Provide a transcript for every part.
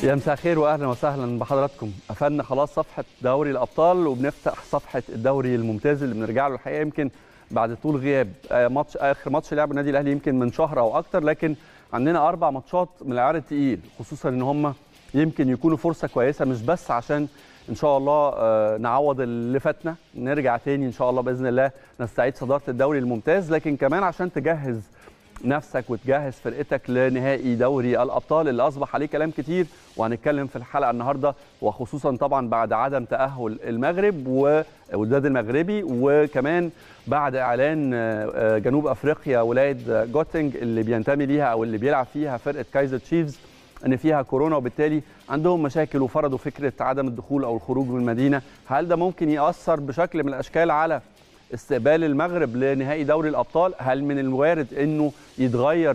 يا مساء الخير واهلا وسهلا بحضراتكم. قفلنا خلاص صفحه دوري الابطال وبنفتح صفحه الدوري الممتاز اللي بنرجع له الحقيقه يمكن بعد طول غياب. اخر ماتش لعب النادي الاهلي يمكن من شهر او اكتر، لكن عندنا 4 ماتشات من العيار الثقيل، خصوصا ان هم يمكن يكونوا فرصه كويسه مش بس عشان ان شاء الله نعوض اللي فاتنا، نرجع تاني ان شاء الله باذن الله نستعيد صداره الدوري الممتاز، لكن كمان عشان تجهز نفسك وتجهز فرقتك لنهائي دوري الابطال اللي اصبح عليه كلام كتير، وهنتكلم في الحلقه النهارده، وخصوصا طبعا بعد عدم تاهل المغرب والوداد المغربي، وكمان بعد اعلان جنوب افريقيا ولايه جوتنج اللي بينتمي ليها او اللي بيلعب فيها فرقه كايزر تشيفز ان فيها كورونا، وبالتالي عندهم مشاكل وفرضوا فكره عدم الدخول او الخروج من المدينه. هل ده ممكن ياثر بشكل من الاشكال على استقبال المغرب لنهائي دوري الابطال؟ هل من الوارد انه يتغير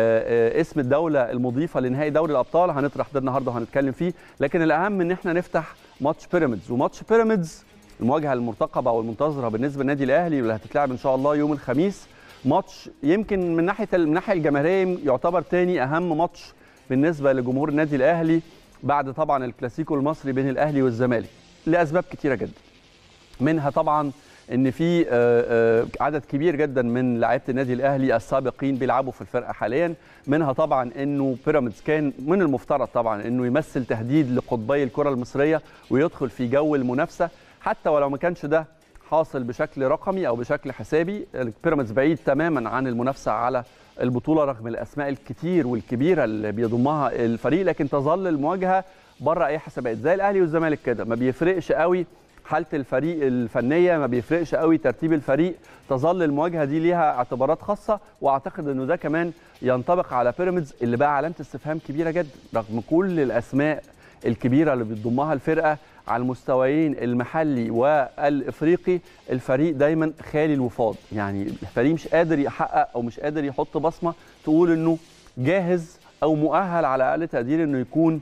اسم الدوله المضيفه لنهائي دوري الابطال؟ هنطرح ده النهارده وهنتكلم فيه، لكن الاهم ان احنا نفتح ماتش بيراميدز، وماتش بيراميدز المواجهه المرتقبه او المنتظره بالنسبه للنادي الاهلي واللي هتتلعب ان شاء الله يوم الخميس. ماتش يمكن من الناحيه الجماهيريه يعتبر تاني اهم ماتش بالنسبه لجمهور النادي الاهلي بعد طبعا الكلاسيكو المصري بين الاهلي والزمالك، لاسباب كتيره جدا، منها طبعا ان في عدد كبير جدا من لاعيبه النادي الاهلي السابقين بيلعبوا في الفرقه حاليا، منها طبعا انه بيراميدز كان من المفترض طبعا انه يمثل تهديد لقطبي الكره المصريه ويدخل في جو المنافسه، حتى ولو ما كانش ده حاصل بشكل رقمي او بشكل حسابي. بيراميدز بعيد تماما عن المنافسه على البطوله رغم الاسماء الكتير والكبيره اللي بيضمها الفريق، لكن تظل المواجهه بره اي حسابات، زي الاهلي والزمالك كده، ما بيفرقش قوي حاله الفريق الفنيه، ما بيفرقش قوي ترتيب الفريق، تظل المواجهه دي ليها اعتبارات خاصه، واعتقد انه ده كمان ينطبق على بيراميدز اللي بقى علامه استفهام كبيره جدا رغم كل الاسماء الكبيره اللي بتضمها الفرقه على المستويين المحلي والافريقي. الفريق دايما خالي الوفاض، يعني الفريق مش قادر يحقق او مش قادر يحط بصمه تقول انه جاهز او مؤهل على اقل تقدير انه يكون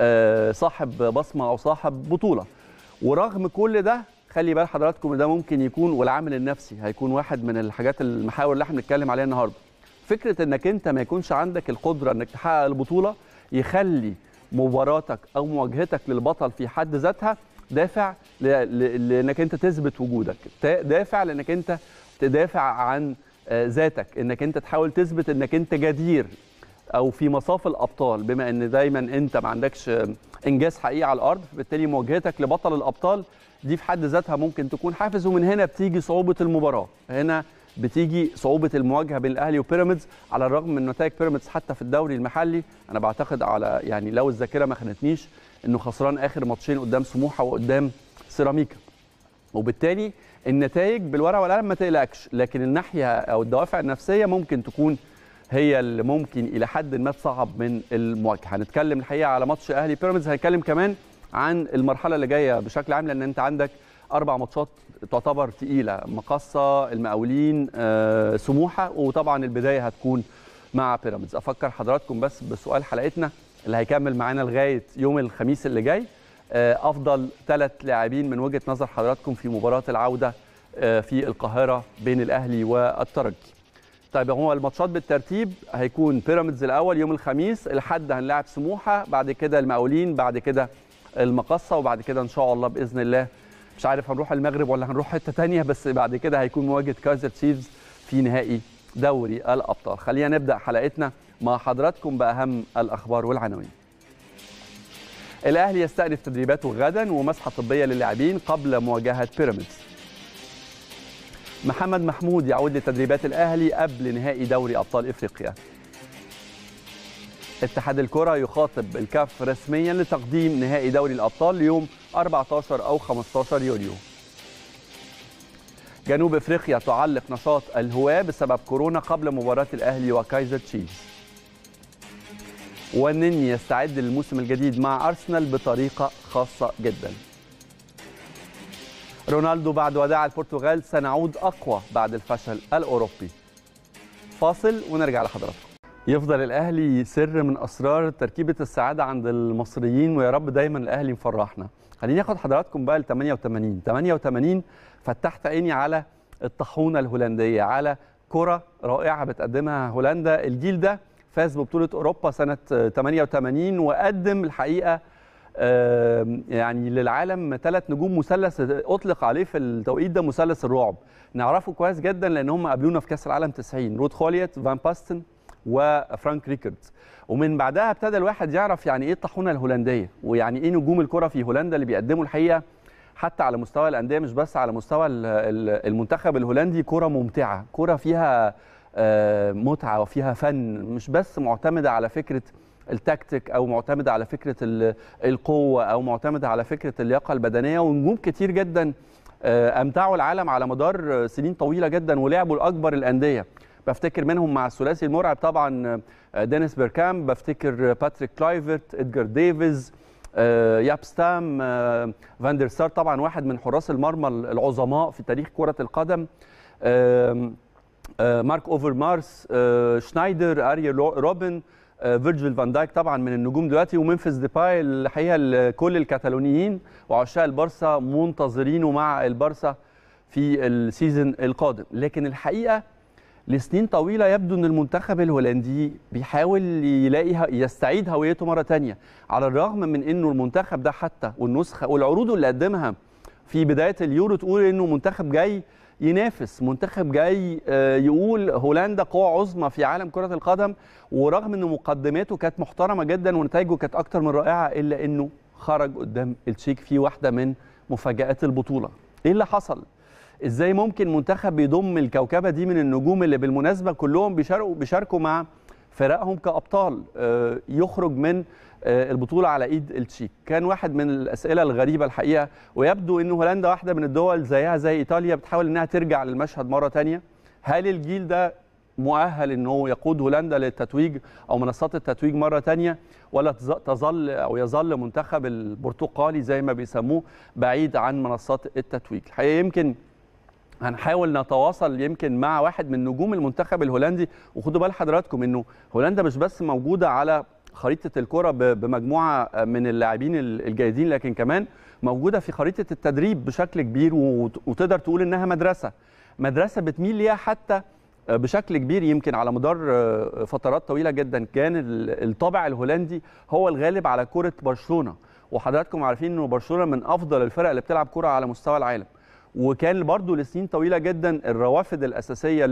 صاحب بصمه او صاحب بطوله. ورغم كل ده خلي بال حضراتكم ده ممكن يكون، والعامل النفسي هيكون واحد من الحاجات المحاور اللي احنا بنتكلم عليها النهارده. فكره انك انت ما يكونش عندك القدره انك تحقق البطوله يخلي مباراتك او مواجهتك للبطل في حد ذاتها دافع لانك انت تثبت وجودك، دافع لانك انت تدافع عن ذاتك، انك انت تحاول تثبت انك انت جدير او في مصاف الابطال، بما ان دايما انت ما عندكش انجاز حقيقي على الارض، فبالتالي مواجهتك لبطل الابطال دي في حد ذاتها ممكن تكون حافز. ومن هنا بتيجي صعوبه المباراه، هنا بتيجي صعوبه المواجهه بين الاهلي وبيراميدز، على الرغم من نتائج بيراميدز حتى في الدوري المحلي. انا بعتقد على يعني لو الذاكره ما خانتنيش انه خسران اخر ماتشين قدام سموحه وقدام سيراميكا، وبالتالي النتائج بالورقه والقلم ما تقلقش، لكن الناحيه او الدوافع النفسيه ممكن تكون هي اللي ممكن الى حد ما تصعب من المواجهه. هنتكلم الحقيقه على ماتش اهلي بيراميدز، هنتكلم كمان عن المرحله اللي جايه بشكل عام، لان انت عندك 4 ماتشات تعتبر تقيله، مقصه، المقاولين، سموحه، وطبعا البدايه هتكون مع بيراميدز. افكر حضراتكم بس بسؤال حلقتنا اللي هيكمل معانا لغايه يوم الخميس اللي جاي، افضل 3 لاعبين من وجهه نظر حضراتكم في مباراه العوده في القاهره بين الاهلي والترجي. طيب هو الماتشات بالترتيب هيكون بيراميدز الاول يوم الخميس، الحد هنلاعب سموحه، بعد كده المقاولين، بعد كده المقصه، وبعد كده ان شاء الله باذن الله مش عارف هنروح المغرب ولا هنروح حته ثانيه، بس بعد كده هيكون مواجهه كايزر تشيفز في نهائي دوري الابطال. خلينا نبدا حلقتنا مع حضراتكم باهم الاخبار والعناوين. الاهلي يستأنف تدريباته غدا ومسحه طبيه للاعبين قبل مواجهه بيراميدز. محمد محمود يعود لتدريبات الأهلي قبل نهائي دوري أبطال إفريقيا. اتحاد الكرة يخاطب الكاف رسميا لتقديم نهائي دوري الأبطال ليوم 14 أو 15 يوليو. جنوب أفريقيا تعلق نشاط الهواة بسبب كورونا قبل مباراة الأهلي وكايزر تشيفز. والنني يستعد للموسم الجديد مع أرسنال بطريقة خاصة جدا. رونالدو بعد وداع البرتغال سنعود أقوى بعد الفشل الأوروبي. فاصل ونرجع لحضراتكم. يفضل الأهلي سر من أسرار تركيبة السعادة عند المصريين، ويا رب دايما الأهلي مفرحنا. خليني أخد حضراتكم بقى ل 88 فتحت عيني على الطاحونة الهولندية، على كرة رائعة بتقدمها هولندا. الجيل ده فاز ببطوله اوروبا سنه 88 وقدم الحقيقه يعني للعالم 3 نجوم، مثلث اطلق عليه في التوقيت ده مثلث الرعب. نعرفه كويس جدا لان هم قابلونا في كاس العالم 90، رود خوليت، فان باستن، وفرانك ريكاردز. ومن بعدها ابتدى الواحد يعرف يعني ايه الطاحونه الهولنديه، ويعني ايه نجوم الكره في هولندا اللي بيقدموا الحقيقه حتى على مستوى الانديه مش بس على مستوى المنتخب الهولندي كره ممتعه، كره فيها متعه وفيها فن، مش بس معتمده على فكره التكتيك او معتمده على فكره القوه او معتمده على فكره اللياقه البدنيه. ونجوم كتير جدا امتعوا العالم على مدار سنين طويله جدا ولعبوا لاكبر الانديه. بفتكر منهم مع الثلاثي المرعب طبعا دينيس بيركامب، بفتكر باتريك كلايفرت، ادجار ديفيز، ياب ستام، فاندر سار طبعا واحد من حراس المرمى العظماء في تاريخ كرة القدم، مارك اوفر مارس، شنايدر، اريا روبن، فيرجيل فان دايك طبعا من النجوم دلوقتي، ومنفس ديباي. الحقيقه كل الكتالونيين وعشاق البارسا منتظرينه مع البارسا في السيزون القادم. لكن الحقيقه لسنين طويله يبدو ان المنتخب الهولندي بيحاول يستعيد هويته مره ثانيه، على الرغم من انه المنتخب ده حتى والنسخه والعروض اللي قدمها في بدايه اليورو تقول انه منتخب جاي ينافس، منتخب جاي يقول هولندا قوة عظمى في عالم كرة القدم. ورغم ان مقدماته كانت محترمة جدا ونتائجه كانت اكتر من رائعة، الا انه خرج قدام التشيك في واحدة من مفاجآت البطولة. ايه اللي حصل؟ ازاي ممكن منتخب بيضم الكوكبة دي من النجوم اللي بالمناسبة كلهم بيشاركوا مع فرقهم كأبطال يخرج من البطولة على ايد التشيك؟ كان واحد من الاسئلة الغريبة الحقيقة، ويبدو ان هولندا واحدة من الدول زيها زي ايطاليا بتحاول انها ترجع للمشهد مرة تانية. هل الجيل ده مؤهل انه يقود هولندا للتتويج او منصات التتويج مرة تانية، ولا تظل او يظل منتخب البرتقالي زي ما بيسموه بعيد عن منصات التتويج؟ الحقيقة يمكن هنحاول نتواصل يمكن مع واحد من نجوم المنتخب الهولندي. وخدوا بال حضراتكم انه هولندا مش بس موجودة على خريطة الكرة بمجموعة من اللاعبين الجيدين، لكن كمان موجودة في خريطة التدريب بشكل كبير، وتقدر تقول انها مدرسة بتميل ليها حتى بشكل كبير. يمكن على مدار فترات طويلة جدا كان الطابع الهولندي هو الغالب على كرة برشلونة، وحضراتكم عارفين انه برشلونة من افضل الفرق اللي بتلعب كرة على مستوى العالم. وكان برضو لسنين طويلة جدا الروافد الأساسية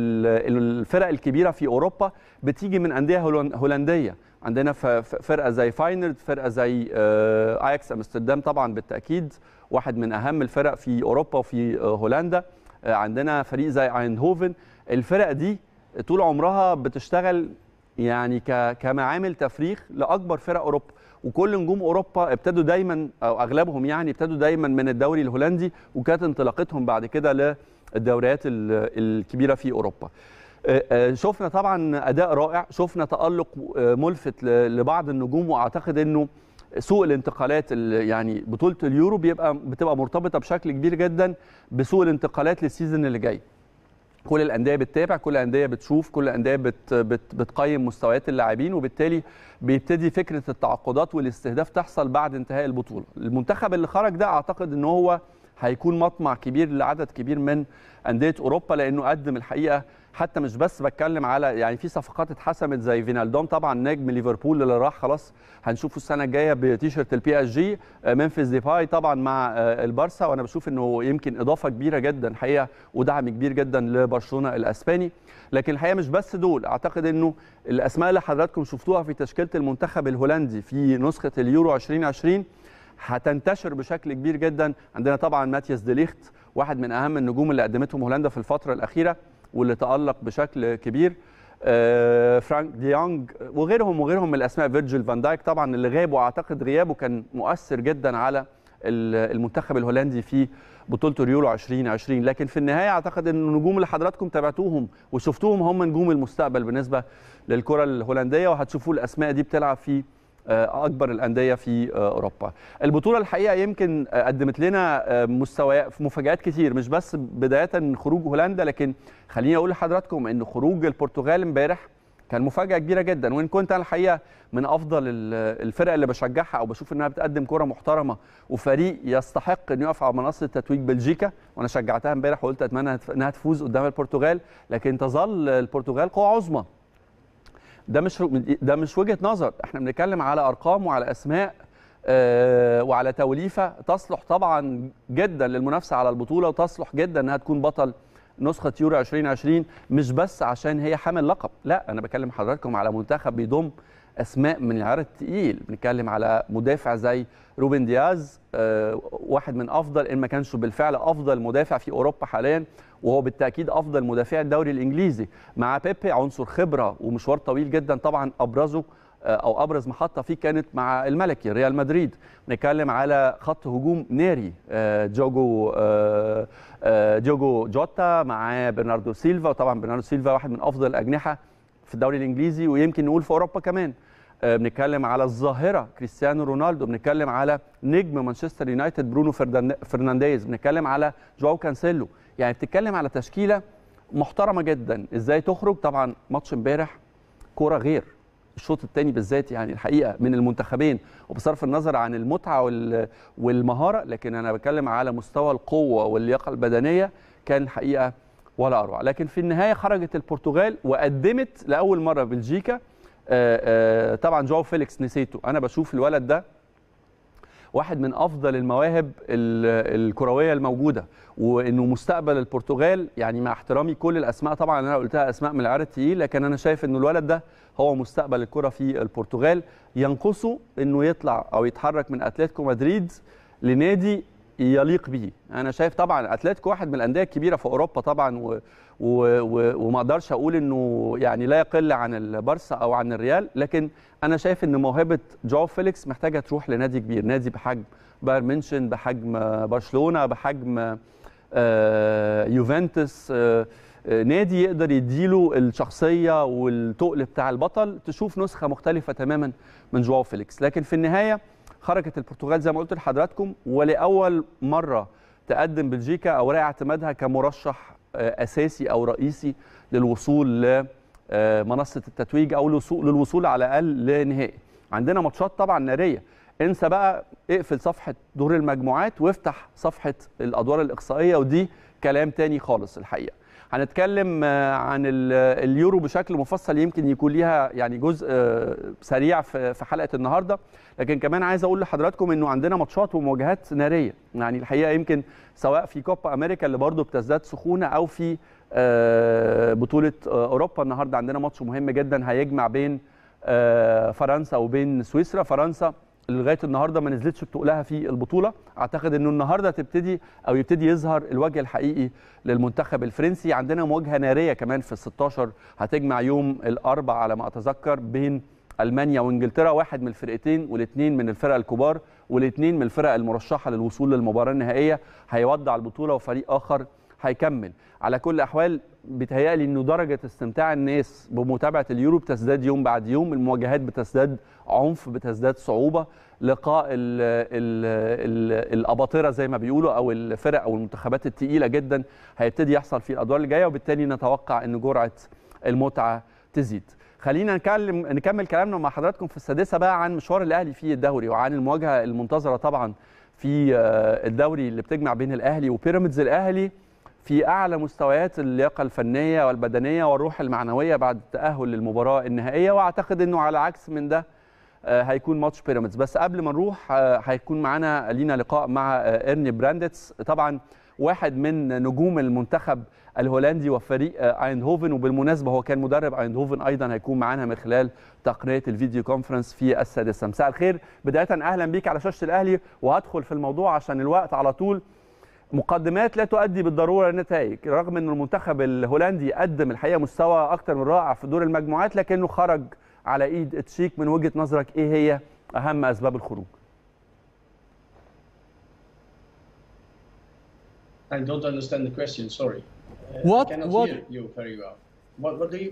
للفرق الكبيرة في أوروبا بتيجي من أندية هولندية. عندنا فرقة زي فاينرد، فرقة زي اياكس امستردام طبعا بالتأكيد واحد من أهم الفرق في أوروبا وفي هولندا. عندنا فريق زي ايندهوفن. الفرق دي طول عمرها بتشتغل يعني كمعامل تفريخ لأكبر فرق أوروبا، وكل نجوم اوروبا ابتدوا دايما او اغلبهم يعني ابتدوا دايما من الدوري الهولندي، وكانت انطلاقتهم بعد كده للدوريات الكبيره في اوروبا. شفنا طبعا اداء رائع، شفنا تالق ملفت لبعض النجوم، واعتقد انه سوق الانتقالات يعني بطوله اليورو بتبقى مرتبطه بشكل كبير جدا بسوق الانتقالات للسيزون اللي جاي. كل الانديه بتتابع، كل الانديه بتشوف، كل الانديه بتقيم مستويات اللاعبين، وبالتالي بيبتدي فكره التعاقدات والاستهداف تحصل بعد انتهاء البطوله. المنتخب اللي خرج ده اعتقد ان هو هيكون مطمع كبير لعدد كبير من انديه اوروبا، لانه قدم الحقيقه حتى مش بس بتكلم على يعني في صفقات اتحسمت زي فينالدوم طبعا نجم ليفربول اللي راح خلاص هنشوفه السنه الجايه بتيشيرت البي اس جي، منفس ديباي طبعا مع البارسا، وانا بشوف انه يمكن اضافه كبيره جدا الحقيقه ودعم كبير جدا لبرشلونه الاسباني. لكن الحقيقه مش بس دول، اعتقد انه الاسماء اللي حضراتكم شفتوها في تشكيله المنتخب الهولندي في نسخه اليورو 2020 هتنتشر بشكل كبير جدا. عندنا طبعا ماتياس دي ليخت واحد من اهم النجوم اللي قدمتهم هولندا في الفتره الاخيره واللي تألق بشكل كبير، فرانك دي يونغ وغيرهم من الاسماء، فيرجيل فان دايك طبعا اللي غاب، واعتقد غيابه كان مؤثر جدا على المنتخب الهولندي في بطوله اليورو 2020. لكن في النهايه اعتقد ان النجوم اللي حضراتكم تابعتوهم وشفتوهم هم نجوم المستقبل بالنسبه للكره الهولنديه، وهتشوفوا الاسماء دي بتلعب في اكبر الانديه في اوروبا. البطوله الحقيقه يمكن قدمت لنا مفاجآت كتير، مش بس بدايه خروج هولندا، لكن خليني اقول لحضراتكم ان خروج البرتغال امبارح كان مفاجاه كبيره جدا. وان كنت انا الحقيقه من افضل الفرق اللي بشجعها او بشوف انها بتقدم كره محترمه وفريق يستحق انه يقف على منصه تتويج بلجيكا، وانا شجعتها امبارح وقلت اتمنى انها تفوز قدام البرتغال، لكن تظل البرتغال قوه عظمى. ده مش وجهه نظر، احنا بنتكلم على ارقام وعلى اسماء وعلى توليفه تصلح طبعا جدا للمنافسه على البطوله، وتصلح جدا انها تكون بطل نسخه يورو 2020، مش بس عشان هي حامل لقب، لا انا بكلم حضراتكم على منتخب بيضم اسماء من العيار الثقيل. بنتكلم على مدافع زي روبن دياز، واحد من افضل ان ما كانش بالفعل افضل مدافع في اوروبا حاليا، وهو بالتاكيد افضل مدافع الدوري الانجليزي. مع بيبي عنصر خبره ومشوار طويل جدا، طبعا ابرز محطه فيه كانت مع الملكي ريال مدريد. نتكلم على خط هجوم ناري، ديوجو جوتا مع برناردو سيلفا، وطبعا برناردو سيلفا واحد من افضل الاجنحه في الدوري الانجليزي ويمكن نقول في اوروبا كمان. بنتكلم على الظاهره كريستيانو رونالدو، بنتكلم على نجم مانشستر يونايتد برونو فرنانديز، بنتكلم على جواو كانسيلو. يعني بتتكلم على تشكيله محترمه جدا. ازاي تخرج؟ طبعا ماتش امبارح كوره غير الشوط الثاني بالذات، يعني الحقيقه من المنتخبين، وبصرف النظر عن المتعه والمهاره، لكن انا بتكلم على مستوى القوه واللياقه البدنيه كان الحقيقه ولا اروع. لكن في النهايه خرجت البرتغال وقدمت لاول مره بلجيكا. طبعا جواو فيليكس نسيته، انا بشوف الولد ده واحد من افضل المواهب الكرويه الموجوده، وانه مستقبل البرتغال. يعني مع احترامي كل الاسماء طبعا انا قلتها اسماء من العيار الثقيل، لكن انا شايف انه الولد ده هو مستقبل الكره في البرتغال. ينقصه انه يطلع او يتحرك من اتلتيكو مدريد لنادي يليق به. انا شايف طبعا اتلتيكو واحد من الانديه الكبيره في اوروبا طبعا، وما اقدرش اقول انه يعني لا يقل عن البارسا او عن الريال، لكن انا شايف ان موهبه جواو فيليكس محتاجه تروح لنادي كبير، نادي بحجم بايرن ميونشن، بحجم برشلونه، بحجم يوفنتوس، نادي يقدر يديله الشخصيه والتقل بتاع البطل. تشوف نسخه مختلفه تماما من جواو فيليكس. لكن في النهايه خرجت البرتغال زي ما قلت لحضراتكم، ولاول مره تقدم بلجيكا اوراق اعتمادها كمرشح اساسي او رئيسي للوصول لمنصه التتويج، او للوصول على الاقل لنهائي. عندنا ماتشات طبعا ناريه، انسى بقى، اقفل صفحه دور المجموعات وافتح صفحه الادوار الاقصائيه، ودي كلام تاني خالص الحقيقه. هنتكلم عن اليورو بشكل مفصل، يمكن يكون ليها يعني جزء سريع في حلقه النهارده، لكن كمان عايز اقول لحضراتكم انه عندنا ماتشات ومواجهات ناريه. يعني الحقيقه يمكن سواء في كوبا امريكا اللي برضه بتزداد سخونه، او في بطوله اوروبا. النهارده عندنا ماتش مهم جدا هيجمع بين فرنسا وبين سويسرا. فرنسا لغايه النهارده ما نزلتش بتقلها في البطوله، اعتقد انه النهارده يبتدي يظهر الوجه الحقيقي للمنتخب الفرنسي. عندنا مواجهه ناريه كمان في ال16 هتجمع يوم الاربعاء على ما اتذكر بين المانيا وانجلترا، واحد من الفرقتين والاثنين من الفرق الكبار، والاثنين من الفرق المرشحه للوصول للمباراه النهائيه. هيودع البطوله وفريق اخر هيكمل. على كل الاحوال بيتهيألي انه درجه استمتاع الناس بمتابعه اليورو بتزداد يوم بعد يوم، المواجهات بتزداد عنف، بتزداد صعوبه، لقاء الاباطره زي ما بيقولوا او الفرق او المنتخبات الثقيله جدا هيبتدي يحصل في الادوار اللي جايه، وبالتالي نتوقع ان جرعه المتعه تزيد. خلينا نكمل كلامنا مع حضراتكم في السادسه بقى عن مشوار الاهلي في الدوري، وعن المواجهه المنتظره طبعا في الدوري اللي بتجمع بين الاهلي وبيراميدز. الاهلي في اعلى مستويات اللياقه الفنيه والبدنيه والروح المعنويه بعد التاهل للمباراه النهائيه، واعتقد انه على عكس من ده هيكون ماتش بيراميدز. بس قبل ما نروح هيكون لينا لقاء مع إيرني براندتس، طبعا واحد من نجوم المنتخب الهولندي وفريق ايندهوفن، وبالمناسبه هو كان مدرب ايندهوفن ايضا. هيكون معانا من خلال تقنيه الفيديو كونفرنس في السادسه. مساء الخير، بدايه اهلا بيك على شاشه الاهلي، وهدخل في الموضوع عشان الوقت على طول. مقدمات لا تؤدي بالضروره لنتائج، رغم ان المنتخب الهولندي قدم الحقيقه مستوى اكثر من رائع في دور المجموعات، لكنه خرج على ايد تشيك. من وجهه نظرك ايه هي اهم اسباب الخروج؟ I don't understand the question. Sorry. I cannot hear you very well. What do you?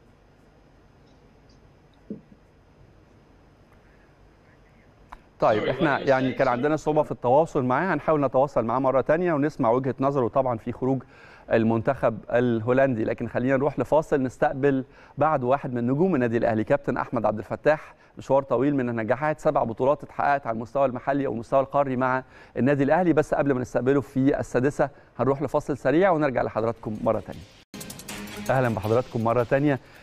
طيب احنا يعني كان عندنا صعوبه في التواصل معاه، هنحاول نتواصل معاه مره ثانيه ونسمع وجهه نظره طبعا في خروج المنتخب الهولندي. لكن خلينا نروح لفاصل نستقبل بعد واحد من نجوم النادي الاهلي كابتن احمد عبد الفتاح. مشوار طويل من النجاحات، 7 بطولات اتحققت على المستوى المحلي او المستوى القاري مع النادي الاهلي. بس قبل ما نستقبله في السادسه هنروح لفاصل سريع ونرجع لحضراتكم مره ثانيه. اهلا بحضراتكم مره ثانيه.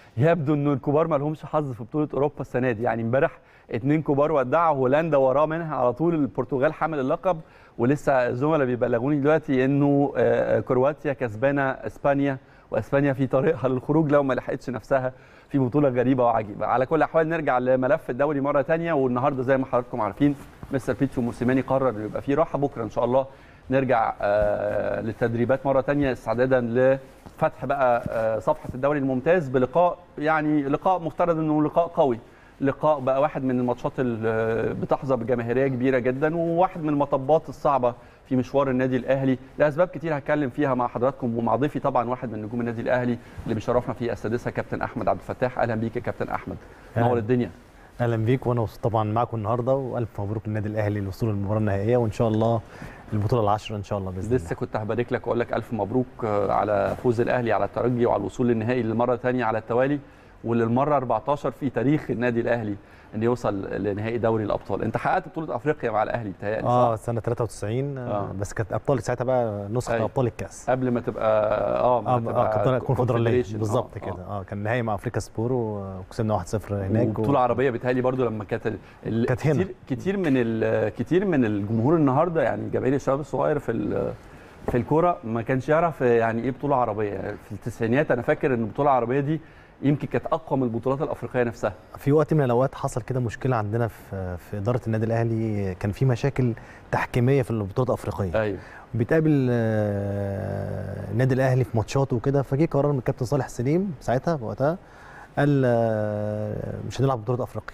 يبدو انه الكبار ما لهمش حظ في بطوله اوروبا السنه دي. يعني امبارح 2 كبار ودعوا، هولندا وراه منها على طول البرتغال حامل اللقب، ولسه الزملاء بيبلغوني دلوقتي انه كرواتيا كسبانه اسبانيا، واسبانيا في طريقها للخروج لو ما لحقتش نفسها في بطوله غريبه وعجيبه. على كل الاحوال نرجع لملف الدوري مره ثانيه، والنهارده زي ما حضراتكم عارفين مستر بيتسو موسيماني قرر انه يبقى في راحه. بكره ان شاء الله نرجع للتدريبات مره ثانيه استعدادا لفتح بقى صفحه الدوري الممتاز بلقاء، يعني لقاء مفترض انه لقاء قوي، لقاء بقى واحد من الماتشات اللي بتحظى بجماهيريه كبيره جدا، وواحد من المطبات الصعبه في مشوار النادي الاهلي لاسباب كتير هتكلم فيها مع حضراتكم ومع ضيفي طبعا واحد من نجوم النادي الاهلي اللي بيشرفنا في السادسه كابتن احمد عبد الفتاح. اهلا بيك يا كابتن احمد، نور الدنيا. اهلا بيك، وانا طبعا معاكم النهارده، والف مبروك للنادي الاهلي للوصول للمباراه النهائيه، وان شاء الله البطوله العاشره ان شاء الله باذن الله. لسه كنت هبارك لك واقول لك الف مبروك على فوز الاهلي على الترجي وعلى الوصول للنهائي للمره الثانيه على التوالي، وللمره 14 في تاريخ النادي الاهلي ان يوصل لنهائي دوري الابطال. انت حققت بطوله افريقيا مع الاهلي بتهيألي صح؟ سنه 93 بس كانت ابطال ساعتها بقى نسخه ابطال الكاس قبل ما تبقى كابتن الكونفدراليه بالظبط كده. كان نهائي مع افريكا سبور وكسبنا 1 1-0 هناك، بطوله عربيه بتهيألي برضو لما كانت هنا كتير من الجمهور النهارده، يعني جماهير الشباب الصغير في الكوره ما كانش يعرف يعني ايه بطوله عربيه. في التسعينيات انا فاكر ان البطوله العربيه دي يمكن كانت اقوى من البطولات الافريقيه نفسها. في وقت من الاوقات حصل كده مشكله عندنا في اداره النادي الاهلي، كان في مشاكل تحكيميه في البطولات الافريقيه. ايوه، بيتقابل النادي الاهلي في ماتشاته وكده، فجه قرار من الكابتن صالح سليم ساعتها وقتها قال مش هنلعب بطوله افريقيا.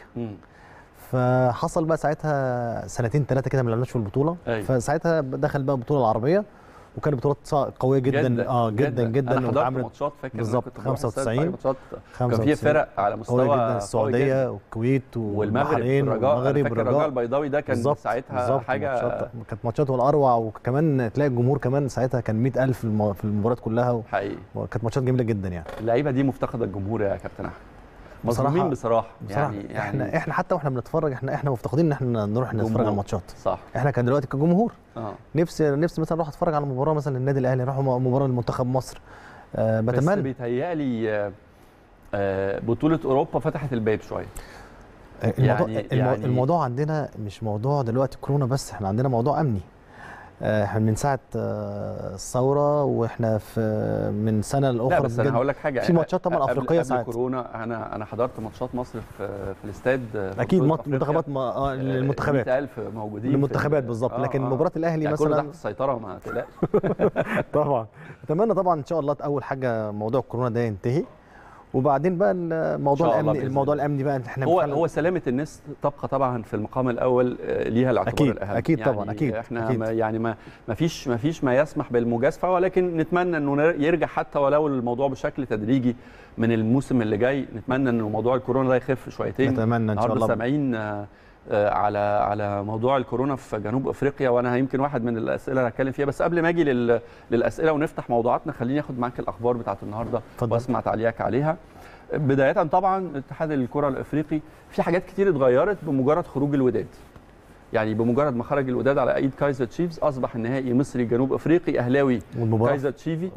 فحصل بقى ساعتها سنتين ثلاثه كده ما لعبناش في البطوله. فساعتها دخل بقى البطوله العربيه، وكانت بطولات قويه جدا جدا انا حضرت ماتشات فاكر بالظبط 95 كان في فرق على مستوى جدا، السعوديه والكويت والبحرين والمغرب. الرجاء البيضاوي ده كان ساعتها حاجه، كانت ماتشات والاروع، وكمان تلاقي الجمهور كمان ساعتها كان 100,000 في المباريات كلها حقيقي، وكانت ماتشات جميله جدا. يعني اللعيبه دي مفتقده الجمهور يا كابتن احمد، مظلومين بصراحه. يعني احنا حتى واحنا بنتفرج احنا مفتقدين ان احنا نروح نتفرج على الماتشات. صح، احنا كان دلوقتي كجمهور نفسي مثلا اروح اتفرج على مباراه مثلا للنادي الاهلي، اروح مباراه لمنتخب مصر. بتمنى. بس بيتهيألي بطوله اوروبا فتحت الباب شويه. الموضوع عندنا مش موضوع دلوقتي كورونا بس، احنا عندنا موضوع امني. احنا من ساعه الثوره واحنا من سنه لاخرى. لا بس انا هقول لك حاجه، في ماتشات طبعا افريقيه ساعات كورونا. انا حضرت ماتشات مصر في الاستاد. اكيد منتخبات للمنتخبات 100,000 موجودين للمنتخبات بالظبط. لكن مباراه الاهلي يعني مثلا كله تحت السيطره ما تقلقش. طبعا اتمنى طبعا ان شاء الله اول حاجه موضوع الكورونا ده ينتهي، وبعدين بقى الموضوع الامني بقى احنا هو سلامه الناس تبقى طبعا في المقام الاول، ليها الاعتبار الاهم. اكيد يعني طبعا اكيد احنا أكيد. يعني ما فيش ما يسمح بالمجازفه، ولكن نتمنى انه يرجع حتى ولو الموضوع بشكل تدريجي من الموسم اللي جاي. نتمنى انه موضوع الكورونا ده يخف شويتين. نتمنى ان شاء الله. سامعين على موضوع الكورونا في جنوب افريقيا، وانا يمكن واحد من الاسئله اللي هتكلم فيها. بس قبل ما اجي للاسئله ونفتح موضوعاتنا، خليني اخد معاك الاخبار بتاعت النهارده واسمع تعليقك عليها. بدايه طبعا اتحاد الكره الافريقي في حاجات كتير اتغيرت بمجرد خروج الوداد. يعني بمجرد ما خرج الوداد على ايد كايزر تشيفز اصبح النهائي مصري جنوب افريقي اهلاوي كايزر تشيفي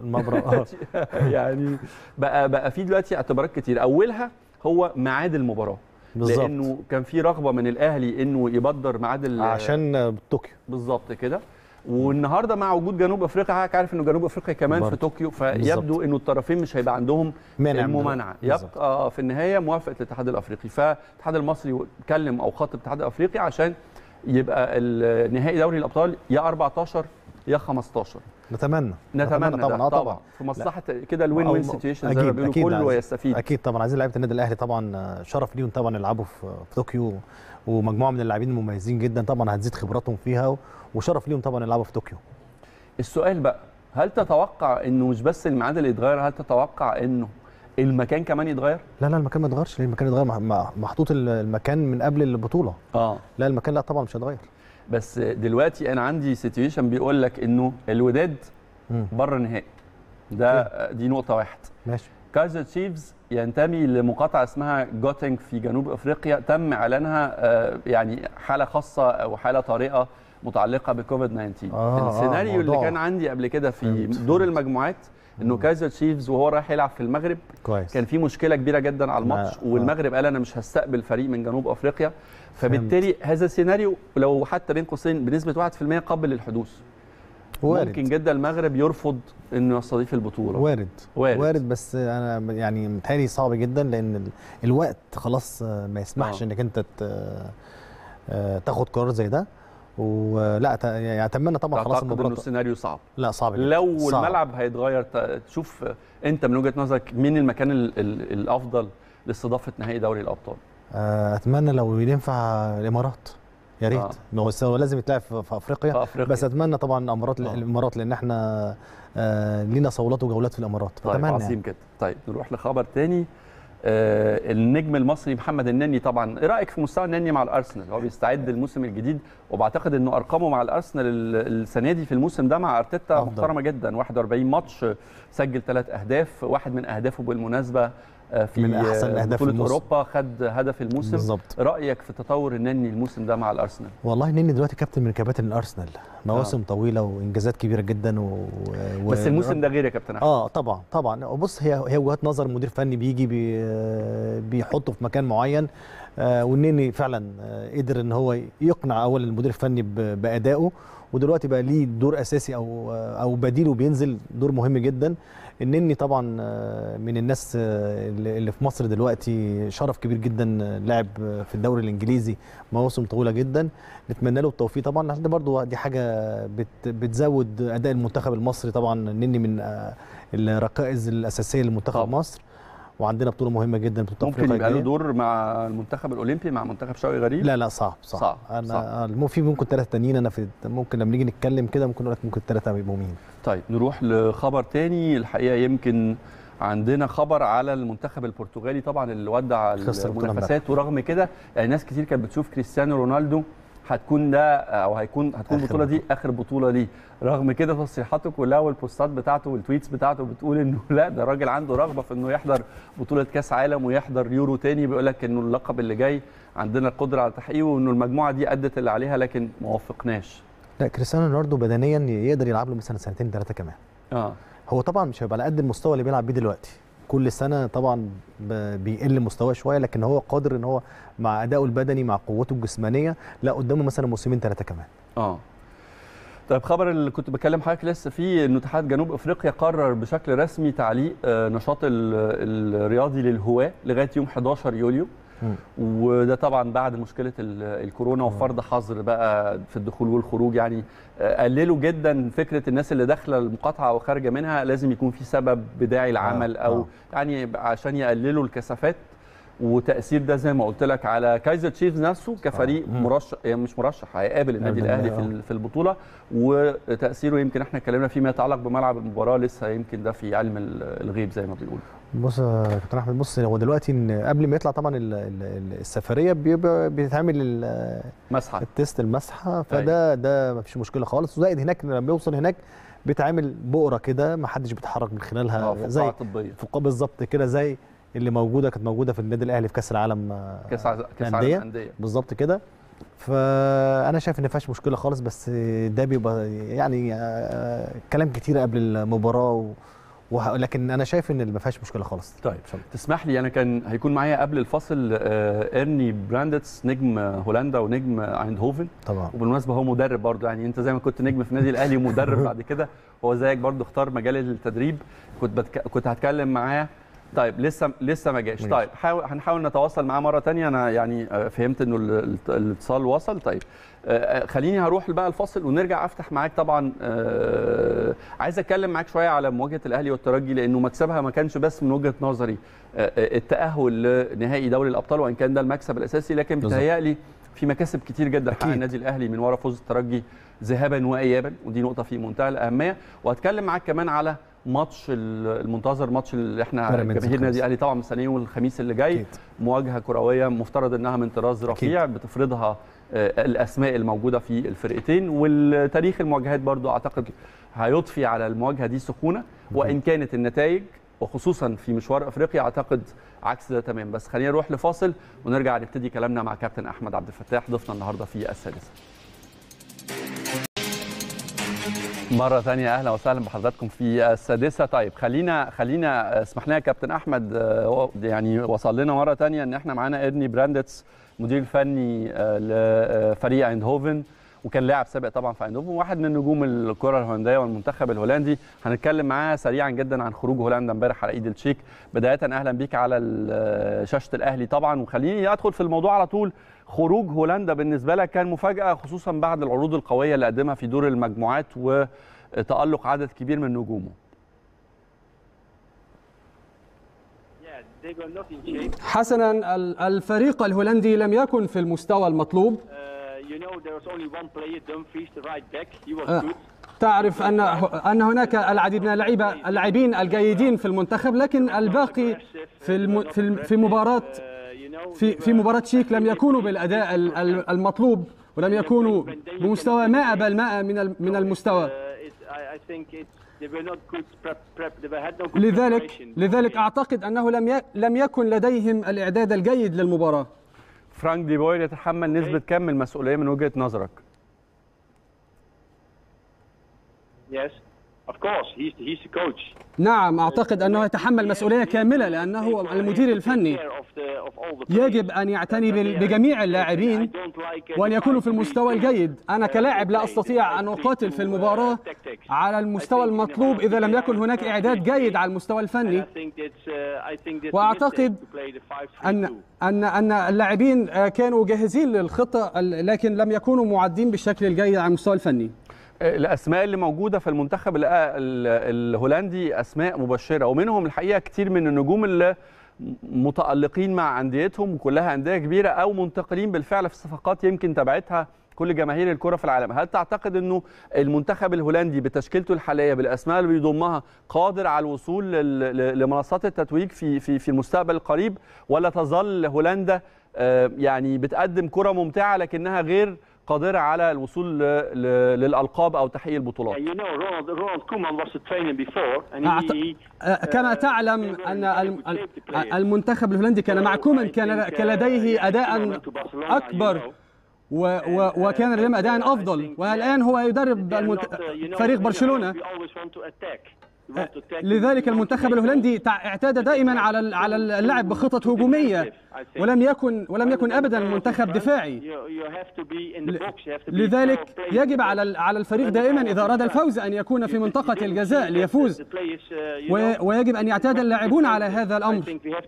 يعني بقى في دلوقتي اعتبارات كتير، اولها هو ميعاد المباراه بالزبط. لانه كان في رغبه من الاهلي انه يبدر ميعاد عشان طوكيو بالظبط كده. والنهارده مع وجود جنوب افريقيا، حضرتك عارف انه جنوب افريقيا كمان برضه في طوكيو، فيبدو انه الطرفين مش هيبقى عندهم الممانعه. يبقى في النهايه موافقه الاتحاد الافريقي، فالاتحاد المصري كلم او خاطب الاتحاد الافريقي عشان يبقى النهائي دوري الابطال يا 14 يا 15. نتمنى طبعا في مصلحه كده الوين وين سيتويشن زي ما بيقولوا، كله يستفيد. اكيد طبعا عايزين لعيبه النادي الاهلي طبعا شرف ليهم طبعا يلعبوا في طوكيو، ومجموعه من اللاعبين المميزين جدا طبعا هتزيد خبراتهم فيها، وشرف ليهم طبعا يلعبوا في طوكيو. السؤال بقى، هل تتوقع انه مش بس الميعاد اللي يتغير، هل تتوقع انه المكان كمان يتغير؟ لا المكان ما يتغيرش. ليه المكان يتغير؟ محطوط المكان من قبل البطوله. لا المكان لا طبعا مش هيتغير. بس دلوقتي انا عندي سيتويشن بيقول لك انه الوداد بره النهائي ده، دي نقطه واحد. ماشي. كايزر تشيفز ينتمي لمقاطعه اسمها جوتينج في جنوب افريقيا، تم اعلانها يعني حاله خاصه او حاله طارئه متعلقه بكوفيد 19. السيناريو اللي كان عندي قبل كده في دور المجموعات انه كايزر تشيفز وهو رايح يلعب في المغرب كويس. كان في مشكله كبيره جدا على الماتش، والمغرب قال انا مش هستقبل فريق من جنوب افريقيا، فبالتالي هذا السيناريو لو حتى بين قوسين بنسبه 1% قابل للحدوث. ممكن جدا المغرب يرفض انه يستضيف البطوله. وارد بس انا يعني متهيألي صعب جدا لان الوقت خلاص ما يسمحش انك انت تاخد قرار زي ده. ولا يعني اتمنى طبعا خلاص المباراه. انه السيناريو صعب. لا صعب جدا. لو صعب. الملعب هيتغير تشوف انت من وجهه نظرك مين المكان الافضل لاستضافه نهائي دوري الابطال؟ اتمنى لو ينفع الامارات، يا ريت. هو لازم يتلعب في أفريقيا. بس اتمنى طبعا الامارات لان احنا لينا صولات وجولات في الامارات. طيب عظيم كده. طيب نروح لخبر تاني. النجم المصري محمد النني، طبعا ايه رايك في مستوى النني مع الارسنال؟ هو بيستعد للموسم الجديد، وبعتقد انه ارقامه مع الارسنال السنه دي في الموسم ده مع ارتيتا محترمه جدا. 41 ماتش، سجل 3 اهداف، واحد من اهدافه بالمناسبه في من احسن الاهداف بطوله اوروبا، خد هدف الموسم بالظبط. رايك في تطور النني الموسم ده مع الارسنال؟ والله النني دلوقتي كابتن من كباتن الارسنال، مواسم طويله وانجازات كبيره جدا بس الموسم ده غير يا كابتن احمد. طبعا بص، هي وجهات نظر مدير فني بيجي بيحطه في مكان معين. والنني فعلا قدر ان هو يقنع اول المدير الفني بادائه، ودلوقتي بقى ليه دور اساسي او بديله بينزل دور مهم جدا. النني طبعا من الناس اللي في مصر دلوقتي شرف كبير جدا، لعب في الدوري الانجليزي مواسم طويله جدا. نتمنى له التوفيق طبعا، لان برضه دي حاجه بتزود اداء المنتخب المصري. طبعا النني من الركائز الاساسيه لمنتخب مصر، وعندنا بطوله مهمه جدا، بطوله ممكن يبقى له دور مع المنتخب الاولمبي مع منتخب شوقي غريب. لا صعب. في ممكن 3 تانيين. انا ممكن لما نيجي نتكلم كده ممكن اقول لك ممكن 3 يبقوا مين. طيب نروح لخبر تاني. الحقيقه يمكن عندنا خبر على المنتخب البرتغالي طبعا اللي ودع المنافسات، ورغم كده يعني ناس كتير كانت بتشوف كريستيانو رونالدو هتكون ده او هتكون البطوله دي اخر بطوله ليه. رغم كده تصريحاته كلها والبوستات بتاعته والتويتس بتاعته بتقول انه لا، ده راجل عنده رغبه في انه يحضر بطوله كاس عالم ويحضر يورو تاني. بيقول لك انه اللقب اللي جاي عندنا القدره على تحقيقه، وانه المجموعه دي ادت اللي عليها لكن ما وفقناش. لا كريستيانو رونالدو بدنيا يقدر يلعب له مثلا 2-3 كمان. هو طبعا مش هيبقى على قد المستوى اللي بيلعب بيه دلوقتي، كل سنه طبعا بيقل مستواه شويه، لكن هو قادر ان هو مع ادائه البدني مع قوته الجسمانيه لا قدامه مثلا موسمين 3 كمان. طيب خبر اللي كنت بكلم حضرتك لسه فيه، انه اتحاد جنوب افريقيا قرر بشكل رسمي تعليق نشاط الرياضي للهواة لغايه يوم 11 يوليو. وده طبعا بعد مشكله الكورونا وفرض حظر بقى في الدخول والخروج. يعني قللوا جدا فكره الناس اللي داخله المقاطعه او خارجه منها لازم يكون في سبب بداعي العمل او يعني عشان يقللوا الكثافات. وتاثير ده زي ما قلت لك على كايزر تشيفز نفسه كفريق مرشح، يعني مش مرشح، هيقابل النادي الاهلي في البطوله. وتاثيره يمكن احنا اتكلمنا فيما يتعلق بملعب المباراه، لسه يمكن ده في علم الغيب زي ما بيقولوا. بص يا كابتن احمد، بص هو دلوقتي إن قبل ما يطلع طبعا السفريه بيتعمل مسحه، التيست المسحه، فده ما فيش مشكله خالص. وزائد هناك لما بيوصل هناك بيتعمل بؤره كده ما حدش بيتحرك من خلالها، زي طبيه بالظبط كده، زي اللي كانت موجوده في النادي الاهلي في كاس العالم، كاس العالم بالظبط كده. فانا شايف ان ما فيهاش مشكله خالص، بس ده بيبقى يعني كلام كتير قبل المباراه لكن انا شايف ان ما فيهاش مشكله خالص. طيب تسمح لي، انا كان هيكون معايا قبل الفاصل إرني براندتس نجم هولندا ونجم ايندهوفن طبعا، وبالمناسبه هو مدرب برضه. يعني انت زي ما كنت نجم في النادي الاهلي ومدرب بعد كده، هو زيك برضه اختار مجال التدريب. كنت هتكلم معاه. طيب لسه ما جاش. طيب هنحاول نتواصل معاه مره ثانيه. انا يعني فهمت انه الاتصال وصل. طيب خليني هروح بقى الفاصل ونرجع افتح معاك. طبعا عايز اتكلم معاك شويه على مواجهه الاهلي والترجي، لانه مكسبها ما كانش بس من وجهه نظري التاهل لنهائي دوري الابطال، وان كان ده المكسب الاساسي، لكن بيتهيألي في مكاسب كتير جدا حقق النادي الاهلي من وراء فوز الترجي ذهابا وايابا، ودي نقطه في منتهى الاهميه. وهتكلم معاك كمان على ماتش المنتظر، ماتش اللي احنا جماهير النادي الاهلي طبعا مستنيين يوم الخميس اللي جاي. مواجهه كرويه مفترض انها من طراز رفيع بتفرضها الاسماء الموجوده في الفرقتين، والتاريخ المواجهات برضو اعتقد هيضفي على المواجهه دي سخونه، وان كانت النتائج وخصوصا في مشوار افريقيا اعتقد عكس ده تمام. بس خلينا نروح لفاصل ونرجع نبتدي كلامنا مع كابتن احمد عبد الفتاح ضيفنا النهارده في السادسه. مرة ثانية أهلا وسهلا بحضراتكم في السادسة. طيب خلينا اسمح لنا يا كابتن أحمد، يعني وصل لنا مرة ثانية إن إحنا معانا إرني براندتس مدير الفني لفريق ايندهوفن، وكان لاعب سابق طبعا في ايندهوفن، واحد من نجوم الكرة الهولندية والمنتخب الهولندي. هنتكلم معاه سريعا جدا عن خروج هولندا امبارح على ايد التشيك. بداية أهلا بيك على شاشة الأهلي طبعا، وخليني أدخل في الموضوع على طول. خروج هولندا بالنسبة لك كان مفاجأة، خصوصا بعد العروض القوية اللي قدمها في دور المجموعات وتألق عدد كبير من نجومه. حسنا، الفريق الهولندي لم يكن في المستوى المطلوب. تعرف أن هناك العديد من اللاعبين الجيدين في المنتخب، لكن الباقي في مباراة تشيك لم يكونوا بالأداء المطلوب، ولم يكونوا بمستوى 100% من المستوى. لذلك أعتقد أنه لم يكن لديهم الإعداد الجيد للمباراة. فرانك دي بوير يتحمل نسبة كم من المسؤولية من وجهة نظرك؟ نعم، أعتقد أنه يتحمل مسؤولية كاملة لأنه المدير الفني. يجب أن يعتني بجميع اللاعبين وأن يكونوا في المستوى الجيد. أنا كلاعب لا أستطيع أن أقاتل في المباراة على المستوى المطلوب إذا لم يكن هناك إعداد جيد على المستوى الفني. وأعتقد أن اللاعبين كانوا جاهزين للخطة، لكن لم يكونوا معدين بالشكل الجيد على المستوى الفني. الأسماء اللي موجودة في المنتخب الهولندي أسماء مبشرة، ومنهم الحقيقة كتير من النجوم اللي متألقين مع أنديتهم، وكلها أندية كبيرة أو منتقلين بالفعل في صفقات يمكن تبعتها كل جماهير الكرة في العالم. هل تعتقد أنه المنتخب الهولندي بتشكيلته الحالية بالأسماء اللي بيضمها قادر على الوصول لمنصات التتويج في المستقبل القريب، ولا تظل هولندا يعني بتقدم كرة ممتعة لكنها غير قادرة على الوصول للألقاب أو تحقيق البطولات؟ كما تعلم أن المنتخب الهولندي كان مع كومان كان لديه أداء أكبر وكان لديهم أداء أفضل، والآن هو يدرب فريق برشلونة. لذلك المنتخب الهولندي اعتاد دائما على اللعب بخطط هجومية، ولم يكن ابدا منتخب دفاعي. لذلك يجب على الفريق دائما اذا اراد الفوز ان يكون في منطقة الجزاء ليفوز، ويجب ان يعتاد اللاعبون على هذا الامر.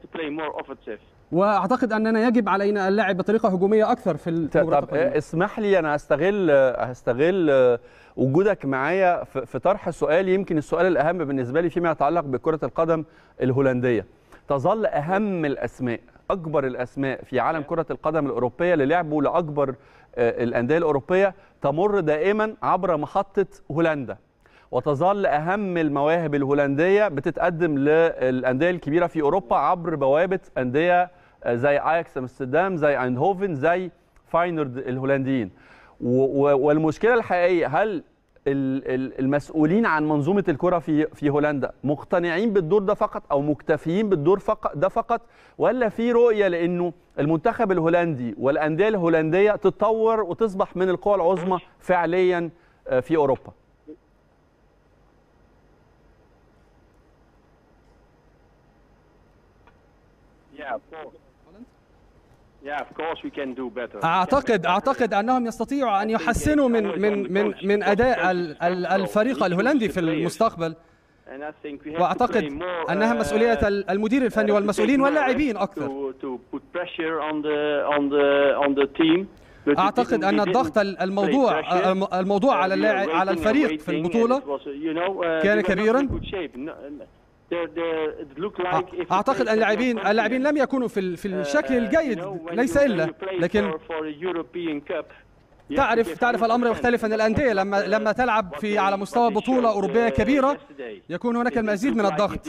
واعتقد اننا يجب علينا اللعب بطريقة هجومية اكثر في المباراة. طب اسمح لي انا هستغل وجودك معايا في طرح سؤال، يمكن السؤال الأهم بالنسبة لي فيما يتعلق بكرة القدم الهولندية. تظل أهم الأسماء، أكبر الأسماء في عالم كرة القدم الأوروبية اللي لعبوا لأكبر الأندية الأوروبية تمر دائما عبر محطة هولندا، وتظل أهم المواهب الهولندية بتتقدم للأندية الكبيرة في أوروبا عبر بوابة أندية زي أياكس أمستردام، زي ايندهوفن، زي فاينورد الهولنديين. والمشكلة الحقيقية، هل المسؤولين عن منظومة الكرة في هولندا مقتنعين بالدور ده فقط أو مكتفيين بالدور ده فقط، ولا في رؤية لأنه المنتخب الهولندي والأندية الهولندية تتطور وتصبح من القوى العظمى فعليا في أوروبا؟ أعتقد أنهم يستطيعوا أن يحسنوا من أداء الفريق الهولندي في المستقبل، وأعتقد أنها مسؤولية المدير الفني والمسؤولين واللاعبين أكثر. أعتقد أن الضغط الموضوع على الفريق في البطولة كان كبيرا. أعتقد أن اللاعبين لم يكونوا في الشكل الجيد، ليس إلا، لكن تعرف الأمر يختلف عن الأندية. لما تلعب على مستوى بطولة أوروبية كبيرة يكون هناك المزيد من الضغط،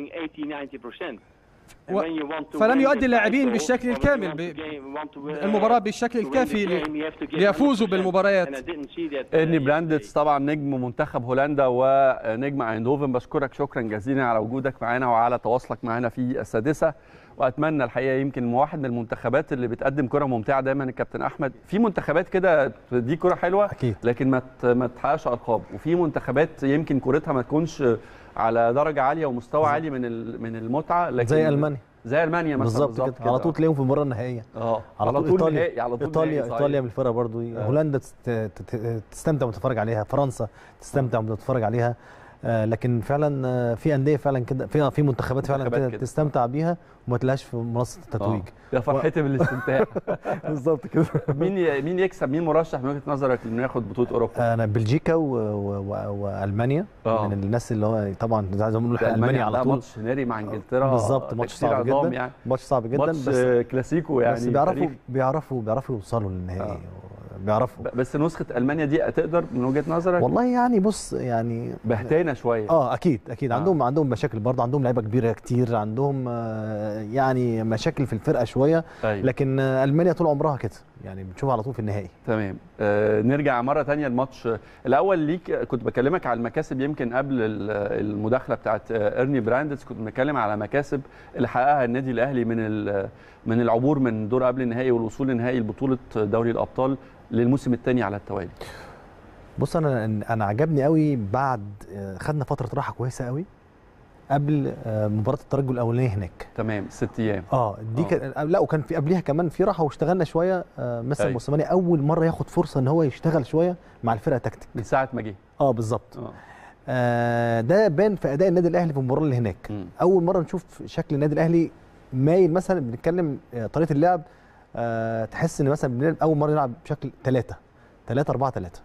فلم يؤدي اللاعبين بالشكل الكامل المباراة بالشكل الكافي ليفوزوا بالمباريات. إرني براندتس طبعا نجم منتخب هولندا ونجم ايندهوفن، بشكرك شكرا جزيلا على وجودك معنا وعلى تواصلك معنا في السادسة، واتمنى الحقيقه يمكن واحد من المنتخبات اللي بتقدم كره ممتعه دايما الكابتن احمد. في منتخبات كده دي كره حلوه أكيد. لكن ما تحققش القاب، وفي منتخبات يمكن كورتها ما تكونش على درجه عاليه ومستوى عالي من المتعه، لكن زي المانيا مثلا بالظبط كده على طول تلاقيهم في المباراه النهائيه. على طول ايطاليا على طول ايطاليا من الفرق برضو. هولندا تستمتع وانت تتفرج عليها، فرنسا تستمتع وانت تتفرج عليها. لكن فعلا في انديه فعلا كده، في منتخبات فعلا كده تستمتع بيها وما تلاقيش في منصه التتويج. يا فرحتي بالاستمتاع. بالظبط كده. مين يكسب، مين مرشح من وجهه نظرك انه ياخد بطوله اوروبا؟ انا بلجيكا والمانيا من الناس اللي هو طبعا زي ما بنقول المانيا على طول. ماتش ناري مع انجلترا بالظبط، ماتش صعب جدا يعني. ماتش صعب جدا بس كلاسيكو يعني. بس بيعرفوا يوصلوا للنهائي. بيعرفوا. بس نسخه المانيا دي هتقدر من وجهه نظرك؟ والله يعني بص يعني بهتانه شويه. اكيد عندهم مشاكل برضه، عندهم لعيبه كبيره كتير، عندهم يعني مشاكل في الفرقه شويه. لكن المانيا طول عمرها كده يعني بنشوفها على طول في النهائي. تمام. نرجع مره ثانيه الماتش الاول ليك. كنت بكلمك على المكاسب يمكن قبل المداخله بتاعت ارني براندتس، كنت بنتكلم على مكاسب اللي حققها النادي الاهلي من العبور من دور قبل النهائي والوصول لنهائي بطوله دوري الابطال للموسم الثاني على التوالي. بص انا عجبني قوي بعد خدنا فتره راحه كويسه قوي قبل مباراه الترجي الاولانيه هناك. تمام 6 ايام. دي لا، وكان في قبليها كمان في راحه واشتغلنا شويه. مستر موسيماني اول مره ياخد فرصه ان هو يشتغل شويه مع الفرقه تكتيك من ساعه ما جه. بالظبط. ده بان في اداء النادي الاهلي في المباراه اللي هناك. اول مره نشوف شكل النادي الاهلي مايل، مثلا بنتكلم طريقه اللعب. تحس ان مثلا اول مره نلعب بشكل 3-4-3.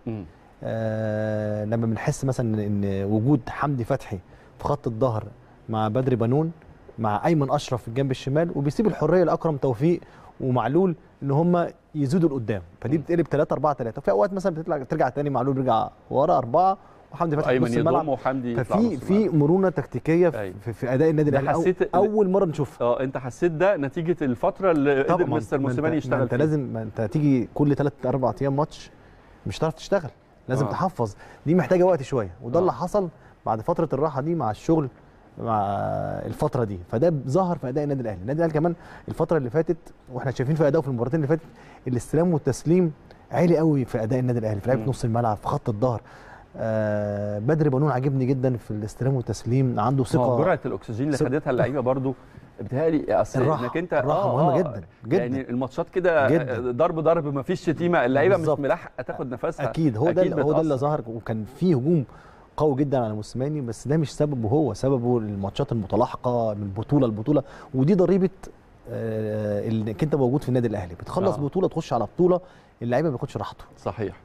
لما بنحس مثلا ان وجود حمدي فتحي في خط الظهر مع بدري بنون مع ايمن اشرف في الجنب الشمال، وبيسيب الحريه لاكرم توفيق ومعلول ان هم يزيدوا لقدام، فدي بتقلب 3-4-3. وفي اوقات مثلا ترجع تاني معلول بيرجع ورا 4 وحمدي فتحي في نص الملعب، وحمدي في مرونه تكتيكيه في اداء النادي الاهلي. اول مره نشوفها. انت حسيت ده نتيجه الفتره اللي قدر مستر موسيماني يشتغل انت لازم، ما انت تيجي كل 3-4 ايام ماتش مش هتعرف تشتغل، لازم تحفظ. دي محتاجه وقت شويه، وده اللي حصل بعد فتره الراحه دي مع الشغل مع الفتره دي. فده ظهر في اداء النادي الاهلي. النادي الاهلي كمان الفتره اللي فاتت واحنا شايفين في اداؤه في المباراتين اللي فاتت، الاستلام والتسليم عالي قوي في اداء النادي الاهلي، في لعيبه نص الملعب، في خط الظهر. بدري بنون عاجبني جدا في الاستلام والتسليم، عنده ثقه. جرعه الاكسجين اللي خدتها اللعيبه برضو بتهيألي اصل انك انت الراحه مهمه جدا جدا. يعني الماتشات كده ضرب ما فيش شتيمه، اللعيبه مش ملاحقه تاخد نفسها. اكيد هو ده اللي ظهر. وكان فيه هجوم قوي جدا على موسيماني، بس ده مش سببه هو، سببه الماتشات المتلاحقه من بطوله لبطوله. ودي ضريبه انك انت موجود في النادي الاهلي، بتخلص بطوله تخش على بطوله، اللعيبه ما بياخدش راحته. صحيح.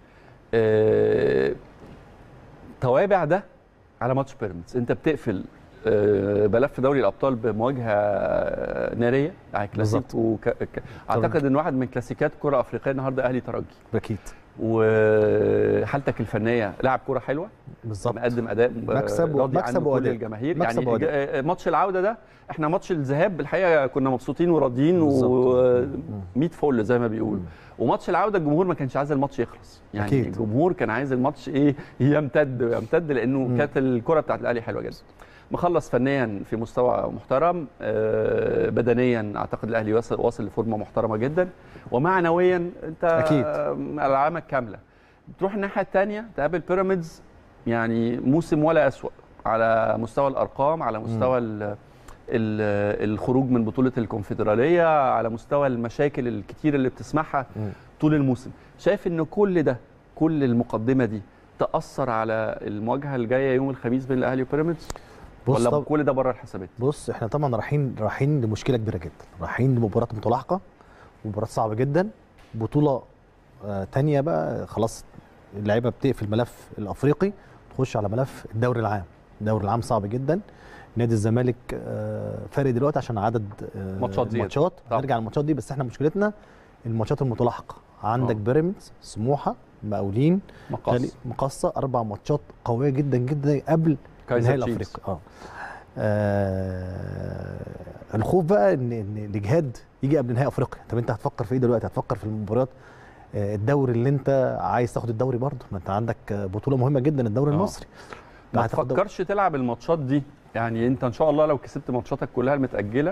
توابع ده على ماتش بيراميدز، انت بتقفل ملف دوري الابطال بمواجهه ناريه على كلاسيكو. اعتقد ان واحد من كلاسيكات كره افريقيه النهارده اهلي ترجي. اكيد. وحالتك الفنيه لاعب كره حلوه بالظبط، مقدم اداء مكسب كل الجماهير. يعني ماتش العوده ده، احنا ماتش الذهاب بالحقيقه كنا مبسوطين وراضيين و100 فل زي ما بيقولوا. وماتش العوده الجمهور ما كانش عايز الماتش يخلص، يعني أكيد. الجمهور كان عايز الماتش يمتد لانه كانت الكره بتاعت الاهلي حلوه جدا. مخلص فنيا في مستوى محترم، بدنيا اعتقد الاهلي واصل لفورمه محترمه جدا، ومعنويا انت اكيد العامه كامله. تروح الناحيه الثانيه تقابل بيراميدز، يعني موسم ولا اسوأ على مستوى الارقام، على مستوى الخروج من بطوله الكونفدراليه، على مستوى المشاكل الكتير اللي بتسمعها طول الموسم. شايف ان كل المقدمه دي تاثر على المواجهه الجايه يوم الخميس بين الاهلي وبيراميدز، ولا كل ده بره الحسابات؟ بص احنا طبعا رايحين لمشكله كبيره جدا، رايحين لمباراه متلاحقه، مباراه صعبه جدا، بطوله تانية بقى خلاص. اللعيبه بتقفل الملف الافريقي تخش على ملف الدوري العام. الدوري العام صعب جدا. نادي الزمالك فارق دلوقتي عشان عدد ماتشات. نرجع للماتشات دي، بس احنا مشكلتنا الماتشات المتلاحقه. عندك بيراميدز، سموحه، مقاولين، مقصه، 4 ماتشات قويه جدا جدا قبل النهائي الافريقي. الخوف بقى ان الاجهاد يجي قبل نهائي افريقيا. طب انت هتفكر في ايه دلوقتي؟ هتفكر في المباريات الدوري اللي انت عايز تاخد الدوري برضه، ما انت عندك بطوله مهمه جدا الدوري المصري. ما تفكرش تلعب الماتشات دي، يعني انت ان شاء الله لو كسبت ماتشاتك كلها المتاجله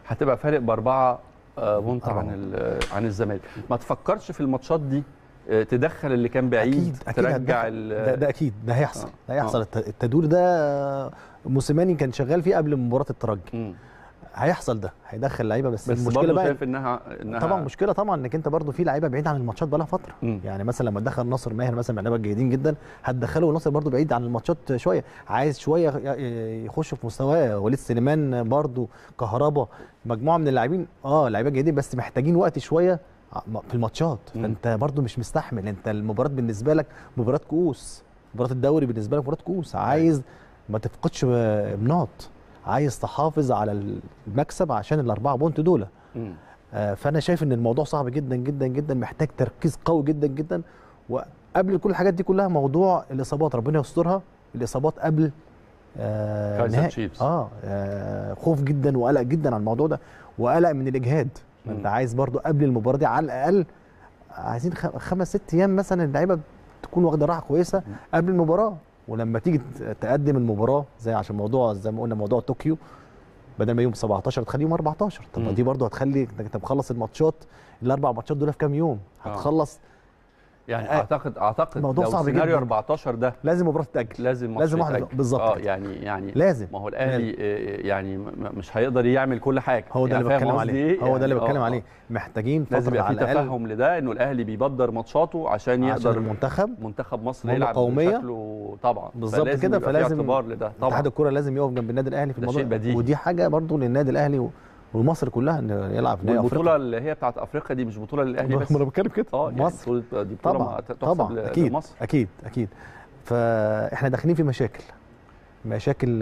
هتبقى فارق ب4 بونت عن الزمالك. ما تفكرش في الماتشات دي تدخل اللي كان بعيد، أكيد ترجع ده اكيد ده هيحصل. ده هيحصل. التدوير ده موسيماني كان شغال فيه قبل مباراه الترجي. هيحصل ده، هيدخل لعيبه. بس المشكله بقى شايف انها طبعا مشكله طبعا انك انت برضو في لعيبه بعيد عن الماتشات بقى لها فتره. يعني مثلا لما تدخل ناصر ماهر مثلا من اللعيبه الجيدين جدا هتدخله، وناصر برضو بعيد عن الماتشات شويه، عايز شويه يخش في مستواه. وليد سليمان برضو، كهربا، مجموعه من اللاعبين لعيبه جيدين بس محتاجين وقت شويه في الماتشات. فانت برضو مش مستحمل. انت المباراه بالنسبه لك مباراه كؤوس، مباراه الدوري بالنسبه لك مباراه كؤوس، عايز ما تفقدش بنقط، عايز تحافظ على المكسب عشان ال4 بونت دول. فانا شايف ان الموضوع صعب جدا جدا جدا، محتاج تركيز قوي جدا جدا. وقبل كل الحاجات دي كلها موضوع الاصابات، ربنا يسترها. الاصابات قبل كايزر تشيفز خوف جدا وقلق جدا على الموضوع ده، وقلق من الاجهاد. انت عايز برضو قبل المباراه دي على الاقل عايزين 5-6 ايام مثلا اللعيبه تكون واخده راحه كويسه قبل المباراه. ولما تيجي تقدم المباراه عشان موضوع زي ما قلنا موضوع طوكيو، بدل ما يوم 17 تخليهم 14. طب دي برضو هتخلي انت مخلص الماتشات ال4 ماتشات دول في كام يوم هتخلص. يعني اعتقد موضوع لو صعب سيناريو جدا. 14 ده لازم مباراه تتاجل، لازم واحده بالظبط. يعني لازم. ما هو الاهلي يعني مش هيقدر يعمل كل حاجه. هو ده اللي بتكلم عليه. هو ده اللي بتكلم عليه. محتاجين فتره على الاقل تفهم لده، انه الاهلي بيبدر ماتشاته عشان يقدر منتخب مصر يلعب بشكله طبعا بالظبط كده. فلازم اعتبار لده طبعا. اتحاد الكوره لازم يقف جنب النادي الاهلي في الموضوع، ودي حاجه برضو للنادي الاهلي ومصر كلها ان يلعب في نهائي افريقيا. البطوله اللي هي بتاعت افريقيا دي مش بطوله للاهلي بس. انا بتكلم كده. مصر يعني دي بطوله طبعا اكيد لمصر. اكيد. فاحنا داخلين في مشاكل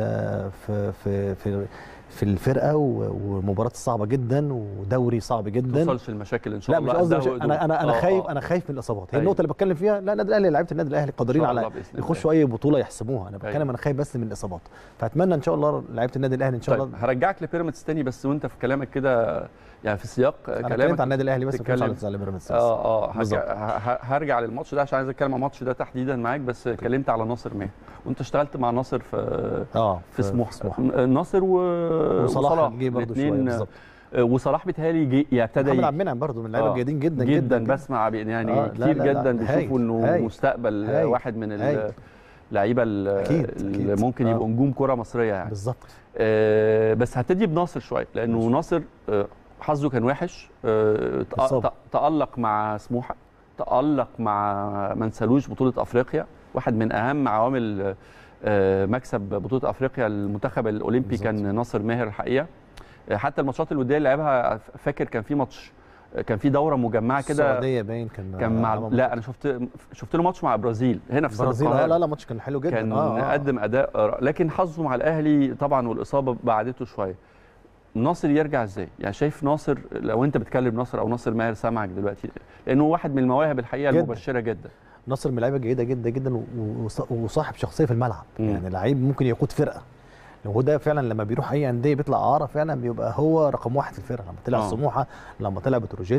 في الفرقه، ومباراه صعبه جدا، ودوري صعب جدا. ما توصلش المشاكل ان شاء الله. لا مش قصدي انا خايف من الاصابات. هي النقطه اللي بتكلم فيها. لا النادي الاهلي، لعيبه النادي الاهلي قادرين على يخشوا اي بطوله يحسموها. انا بتكلم انا خايف بس من الاصابات. فاتمنى ان شاء الله لعيبه النادي الاهلي ان شاء الله. هرجعك لبيراميدز تاني، بس وانت في كلامك كده يعني في سياق كلامك اتكلمت عن النادي الاهلي بس مش على بيراميدز. هرجع للماتش ده عشان عايز اتكلم عن الماتش ده تحديدا معاك. بس اتكلمت على ناصر ماهر، وانت اشتغلت مع ناصر في سموحه. ناصر وصلاح جه برضه شويه بالظبط. وصلاح بيتهيألي ابتدى محمد عبد المنعم برضه من اللعيبه الجيدين جدا جدا. بسمع يعني كتير جدا بيشوفوا انه مستقبل واحد من اللعيبه اللي ممكن يبقوا نجوم كره مصريه يعني. بالظبط. بس هبتدي بناصر شويه، لانه ناصر حظه كان وحش. تألق مع سموحه، تألق مع ما نسالوش بطوله افريقيا، واحد من اهم عوامل مكسب بطوله افريقيا المنتخب الاولمبي بالزبط. كان ناصر ماهر الحقيقه. حتى الماتشات الوديه اللي لعبها، فاكر كان في ماتش، كان في دوره مجمعه كده السعوديه باين كان مع لا انا شفت له ماتش مع البرازيل هنا في البرازيل. لا ماتش كان حلو جدا. كان قدم اداء، لكن حظه مع الاهلي طبعا والاصابه بعدته شويه. ناصر يرجع ازاي؟ يعني شايف ناصر، لو انت بتكلم ناصر او ناصر ماهر سامعك دلوقتي، لانه واحد من المواهب الحقيقه المبشره جدا. ناصر من لعيبه جيده جدا جدا، وصاحب شخصيه في الملعب. يعني لعيب ممكن يقود فرقه. هو ده فعلا لما بيروح اي انديه بيطلع اعاره، فعلا بيبقى هو رقم واحد في الفرقه. لما طلع سموحه، لما طلع بتروجيت،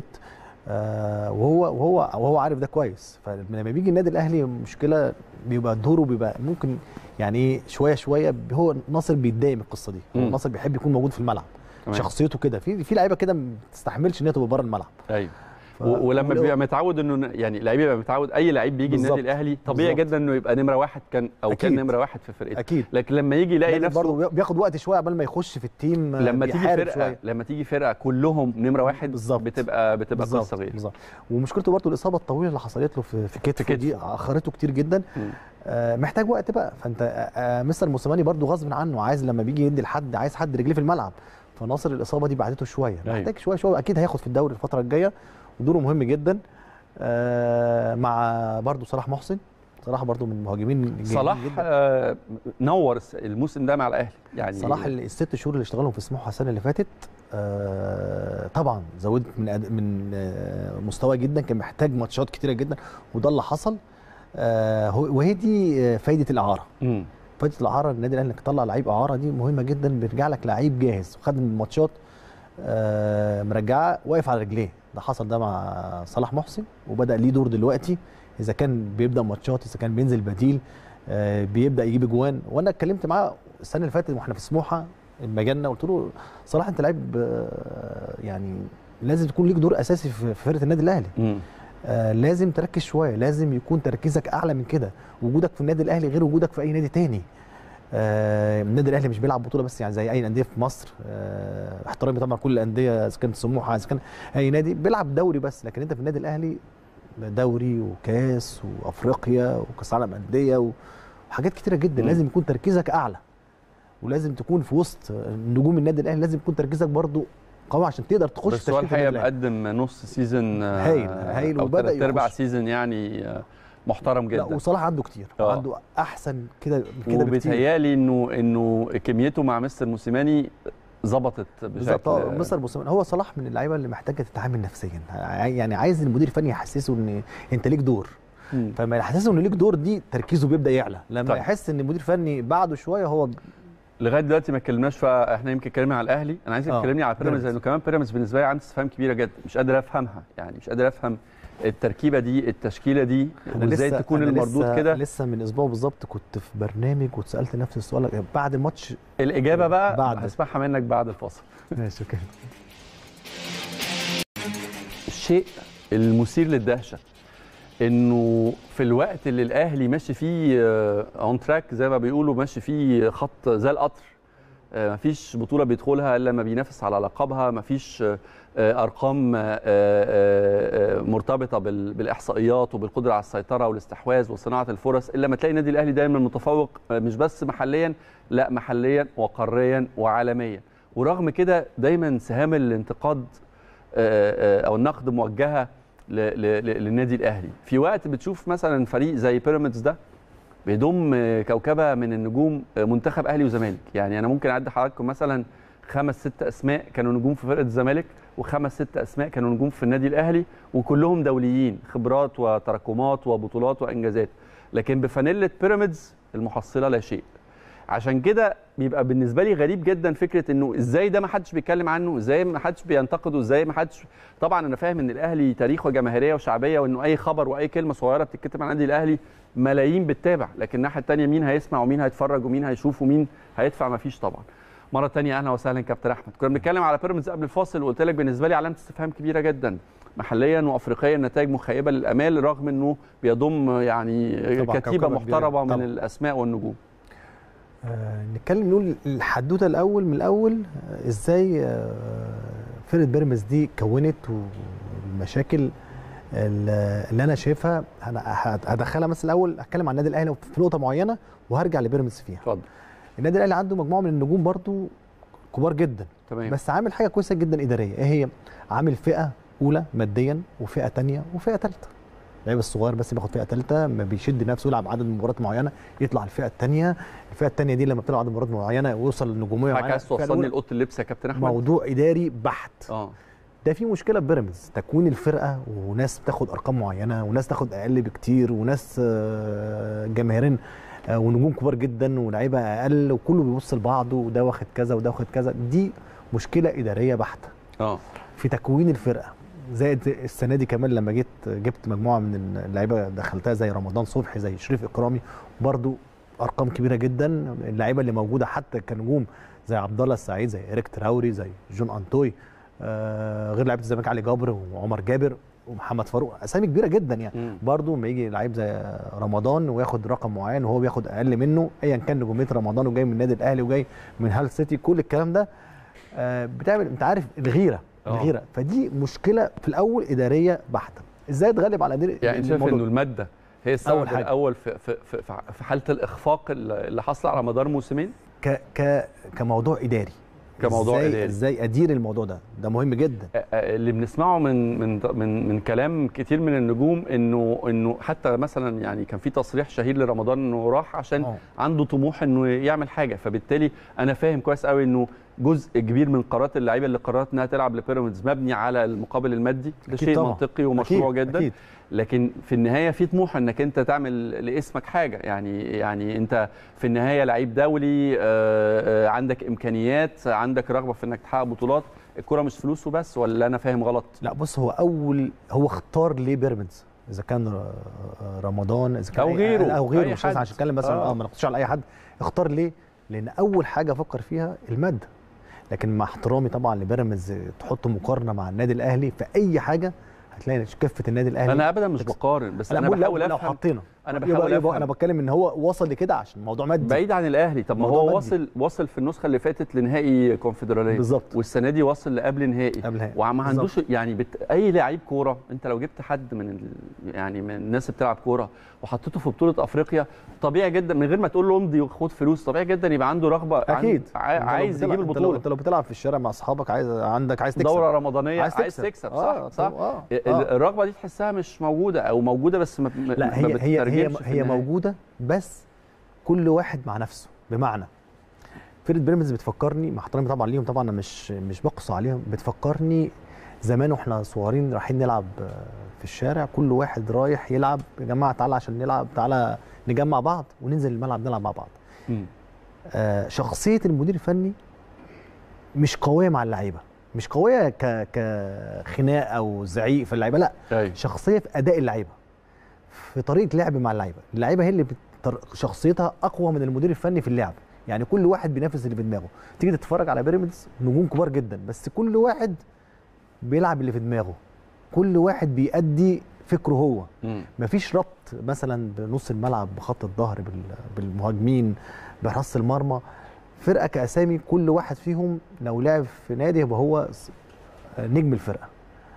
وهو عارف ده كويس. فلما بيجي النادي الاهلي مشكله، بيبقى دوره بيبقى ممكن يعني شويه. هو ناصر بيتضايق من القصه دي. هو ناصر بيحب يكون موجود في الملعب. شخصيته كده. في لعيبه كده ما تستحملش ان هي تبقى بره الملعب. ايوه. ولما بيبقى متعود انه يعني لعيب يبقى متعود، اي لعيب بيجي النادي الاهلي طبيعي جدا انه يبقى نمره واحد كان نمره واحد في فرقته. اكيد. لكن لما يجي يلاقي نفسه برضه بياخد وقت شويه قبل ما يخش في التيم. لما تيجي فرقه كلهم نمره واحد بالزبط. بتبقى قصه غير. بالظبط. ومشكلته برضه الاصابه الطويله اللي حصلت له في كتفه دي اخرته كتير جدا. محتاج وقت بقى. فانت مستر موسيماني برضه غصب عنه عايز لما بيجي يدي لحد، عايز حد رجليه في الملعب. فناصر الاصابه دي بعدته شويه. محتاج شويه. اكيد هياخد في الدوري الفتره الجايه، ودوره مهم جدا. مع برضو صلاح محسن. صلاح برضو من المهاجمين صلاح نور الموسم ده مع الاهلي. يعني صلاح ال6 شهور اللي اشتغلهم في سموحه السنه اللي فاتت طبعا زودت من مستواه جدا. كان محتاج ماتشات كتيره جدا، وده اللي حصل. وهي دي فايده الاعاره. فايده الاعاره النادي الاهلي انك تطلع لعيب اعاره دي مهمه جدا. بيرجع لك لعيب جاهز وخد الماتشات مرجعه واقف على رجليه. ده حصل ده مع صلاح محسن، وبدا ليه دور دلوقتي. اذا كان بيبدا ماتشات، اذا كان بينزل بديل، بيبدا يجيب اجوان. وانا اتكلمت معاه السنه اللي فاتت واحنا في سموحه، لما جالنا قلت له صلاح انت لعيب يعني لازم تكون ليك دور اساسي في فرقه النادي الاهلي. لازم تركز شويه، لازم يكون تركيزك اعلى من كده. وجودك في النادي الاهلي غير وجودك في اي نادي تاني. النادي الاهلي مش بيلعب بطوله بس يعني زي اي انديه في مصر. احترامي طبعا كل الانديه اذا كانت سموحه اذا كان اي نادي بيلعب دوري بس، لكن انت في النادي الاهلي دوري وكاس وافريقيا وكاس عالم انديه وحاجات كتيره جدا. لازم يكون تركيزك اعلى، ولازم تكون في وسط نجوم النادي الاهلي، لازم يكون تركيزك برضو قوي عشان تقدر تخش بس هو الحقيقه مقدم نص سيزون هايل وبدا اربع سيزون يعني محترم جدا. لا وصلاح عنده كتير عنده احسن كده بكتير. وبيتهيألي انه كميته مع مستر موسيماني ظبطت بشكل. مستر موسيماني هو صلاح من اللعيبه اللي محتاجه تتعامل نفسيا، يعني عايز المدير الفني يحسسه ان انت ليك دور. فما يحسسه ان ليك دور دي تركيزه بيبدا يعلى. لما يحس ان المدير الفني بعده شويه هو لغايه دلوقتي ما اتكلمناش. فاحنا يمكن اتكلمنا على الاهلي، انا عايزك تكلمني على بيراميدز لانه كمان بيراميدز بالنسبه لي عندي استفهام كبيره جدا، مش قادر افهمها، يعني مش قادر افهم التركيبه دي، التشكيله دي، وازاي تكون المردود كده. لسه من اسبوع بالظبط كنت في برنامج واتسالت نفس السؤال بعد الماتش. الاجابه بقى هسمعها منك بعد الفاصل. ماشي اوكي. الشيء المثير للدهشه انه في الوقت اللي الاهلي ماشي فيه اون تراك زي ما بيقولوا، ماشي فيه خط زي القطر، مفيش بطوله بيدخلها الا لما بينافس على لقبها، مفيش ارقام مرتبطه بالاحصائيات وبالقدره على السيطره والاستحواذ وصناعه الفرص الا لما تلاقي النادي الاهلي دايما متفوق، مش بس محليا، لا محليا وقاريا وعالميا. ورغم كده دايما سهام الانتقاد او النقد موجهه للنادي الاهلي في وقت بتشوف مثلا فريق زي بيراميدز ده بيضم كوكبه من النجوم، منتخب اهلي وزمالك. يعني انا ممكن اعد حضراتكم مثلا 5-6 اسماء كانوا نجوم في فرقه الزمالك، و5-6 اسماء كانوا نجوم في النادي الاهلي، وكلهم دوليين، خبرات وتراكمات وبطولات وانجازات. لكن بفانيله بيراميدز المحصله لا شيء. عشان كده بيبقى بالنسبه لي غريب جدا فكره انه ازاي ده ما حدش بيتكلم عنه، ازاي ما حدش بينتقده، ازاي ما حدش. طبعا انا فاهم ان الاهلي تاريخ وجماهيريه وشعبيه، وانه اي خبر واي كلمه صغيره بتتكتب عن النادي الاهلي ملايين بتتابع، لكن الناحيه الثانيه مين هيسمع ومين هيتفرج ومين هيشوف ومين هيدفع؟ ما فيش طبعا. مره ثانيه اهلا وسهلا كابتن احمد. كنا بنتكلم على بيراميدز قبل الفاصل وقلت لك بالنسبه لي علامه استفهام كبيره جدا محليا وافريقيا، نتائج مخيبه للامال رغم انه بيضم يعني كتيبه محترمه من الاسماء والنجوم. نتكلم نقول الحدوته الاول من الاول، ازاي فرقه بيراميدز دي كونت والمشاكل اللي انا شايفها. انا هدخلها مثلا الاول اتكلم عن النادي الاهلي في نقطه معينه وهرجع لبيراميدز فيها. اتفضل. النادي الاهلي عنده مجموعه من النجوم برضو كبار جدا، تمام. بس عامل حاجه كويسه جدا اداريه. ايه هي؟ عامل فئه اولى ماديا وفئه ثانيه وفئه ثالثه. اللعيب الصغير بس بياخد فئه ثالثه، ما بيشد نفسه يلعب عدد مباريات معينه يطلع الفئه الثانيه. الفئه الثانيه دي لما بتلعب عدد مباريات معينه ويوصل للنجوميه معينه. عايز توصلني لاوضه اللبس يا كابتن احمد؟ موضوع اداري بحت. ده في مشكله في بيراميدز، تكوين الفرقه وناس بتاخد ارقام معينه وناس تاخد اقل بكتير وناس جماهيرين ونجوم كبار جدا ولاعيبه اقل وكله بيبص لبعضه وده واخد كذا وده واخد كذا. دي مشكله اداريه بحته في تكوين الفرقه. زائد السنه دي كمان لما جبت مجموعه من اللعيبه دخلتها زي رمضان صبحي زي شريف اكرامي، برضو ارقام كبيره جدا. اللعيبه اللي موجوده حتى كنجوم زي عبد الله السعيد زي إيريك تراوري زي جون انتوي، غير لعيبه الزمالك علي جابر وعمر جابر ومحمد فاروق، اسامي كبيره جدا يعني. برضو لما يجي لعيب زي رمضان وياخد رقم معين وهو بياخد اقل منه، ايا كان نجوميه رمضان وجاي من النادي الاهلي وجاي من هال سيتي، كل الكلام ده بتعمل انت عارف الغيره. فدي مشكله في الاول اداريه بحته. ازاي تغلب على دي؟ يعني انت شايف انه الماده هي السبب الاول في حاله الاخفاق اللي حصل على مدار موسمين كموضوع اداري. ازاي ادير الموضوع ده مهم جدا. اللي بنسمعه من كلام كتير من النجوم انه حتى مثلا يعني كان في تصريح شهير لرمضان انه راح عشان عنده طموح انه يعمل حاجه. فبالتالي انا فاهم كويس قوي انه جزء كبير من قرارات اللعيبه اللي قررت انها تلعب لبيراميدز مبني على المقابل المادي، ده شيء طبعا منطقي ومشروع جدا. أكيد. لكن في النهايه في طموح انك انت تعمل لاسمك حاجه. يعني انت في النهايه لعيب دولي، عندك امكانيات، عندك رغبه في انك تحقق بطولات. الكره مش فلوس وبس، ولا انا فاهم غلط؟ لا بص، هو اختار ليه بيراميدز، اذا كان رمضان اذا كان او غيره مش عشان اتكلم مثلا ما نقصش على اي حد. اختار ليه لان اول حاجه افكر فيها الماده. لكن مع احترامي طبعا لبيراميدز، تحط مقارنه مع النادي الاهلي في اي حاجه هتلاقي كفه النادي الاهلي. انا ابدا مش بقارن، بس انا بحاول افهم. لو حطينا انا بحاول افهم. انا بتكلم ان هو وصل لكده عشان الموضوع مادي بعيد عن الاهلي. طب ما هو وصل في النسخه اللي فاتت لنهائي كونفدراليه بالظبط، والسنه دي وصل لقبل نهائي وما عندوش يعني اي لعيب كوره. انت لو جبت حد من يعني من الناس اللي بتلعب كوره وحطيته في بطوله افريقيا، طبيعي جدا من غير ما تقول له امضي وخد فلوس، طبيعي جدا يبقى عنده رغبه. اكيد عايز يجيب البطوله. انت لو بتلعب في الشارع مع اصحابك عايز تكسب دوره رمضانيه، عايز تكسب. صح. الرغبه دي تحسها مش موجوده، او موجوده بس لا هي موجوده، بس كل واحد مع نفسه. بمعنى فرقه بيراميدز بتفكرني، مع احترامي طبعا ليهم، طبعا انا مش بقص عليهم، بتفكرني زمان واحنا صغيرين رايحين نلعب في الشارع، كل واحد رايح يلعب، يا جماعه تعالى عشان نلعب، تعالى نجمع بعض وننزل الملعب نلعب مع بعض. شخصيه المدير الفني مش قويه مع اللعيبه، مش قويه كخناق او زعيق في اللعيبه، لا شخصيه في اداء اللعيبه، في طريقه لعب مع اللعيبه هي اللي شخصيتها اقوى من المدير الفني في اللعب. يعني كل واحد بينافس اللي في دماغه. تيجي تتفرج على بيراميدز نجوم كبار جدا، بس كل واحد بيلعب اللي في دماغه، كل واحد بيأدي فكره هو. مفيش ربط مثلا بنص الملعب، بخط الظهر، بالمهاجمين، بحراسه المرمى. فرقه كاسامي كل واحد فيهم لو لعب في نادي يبقى هو نجم الفرقه.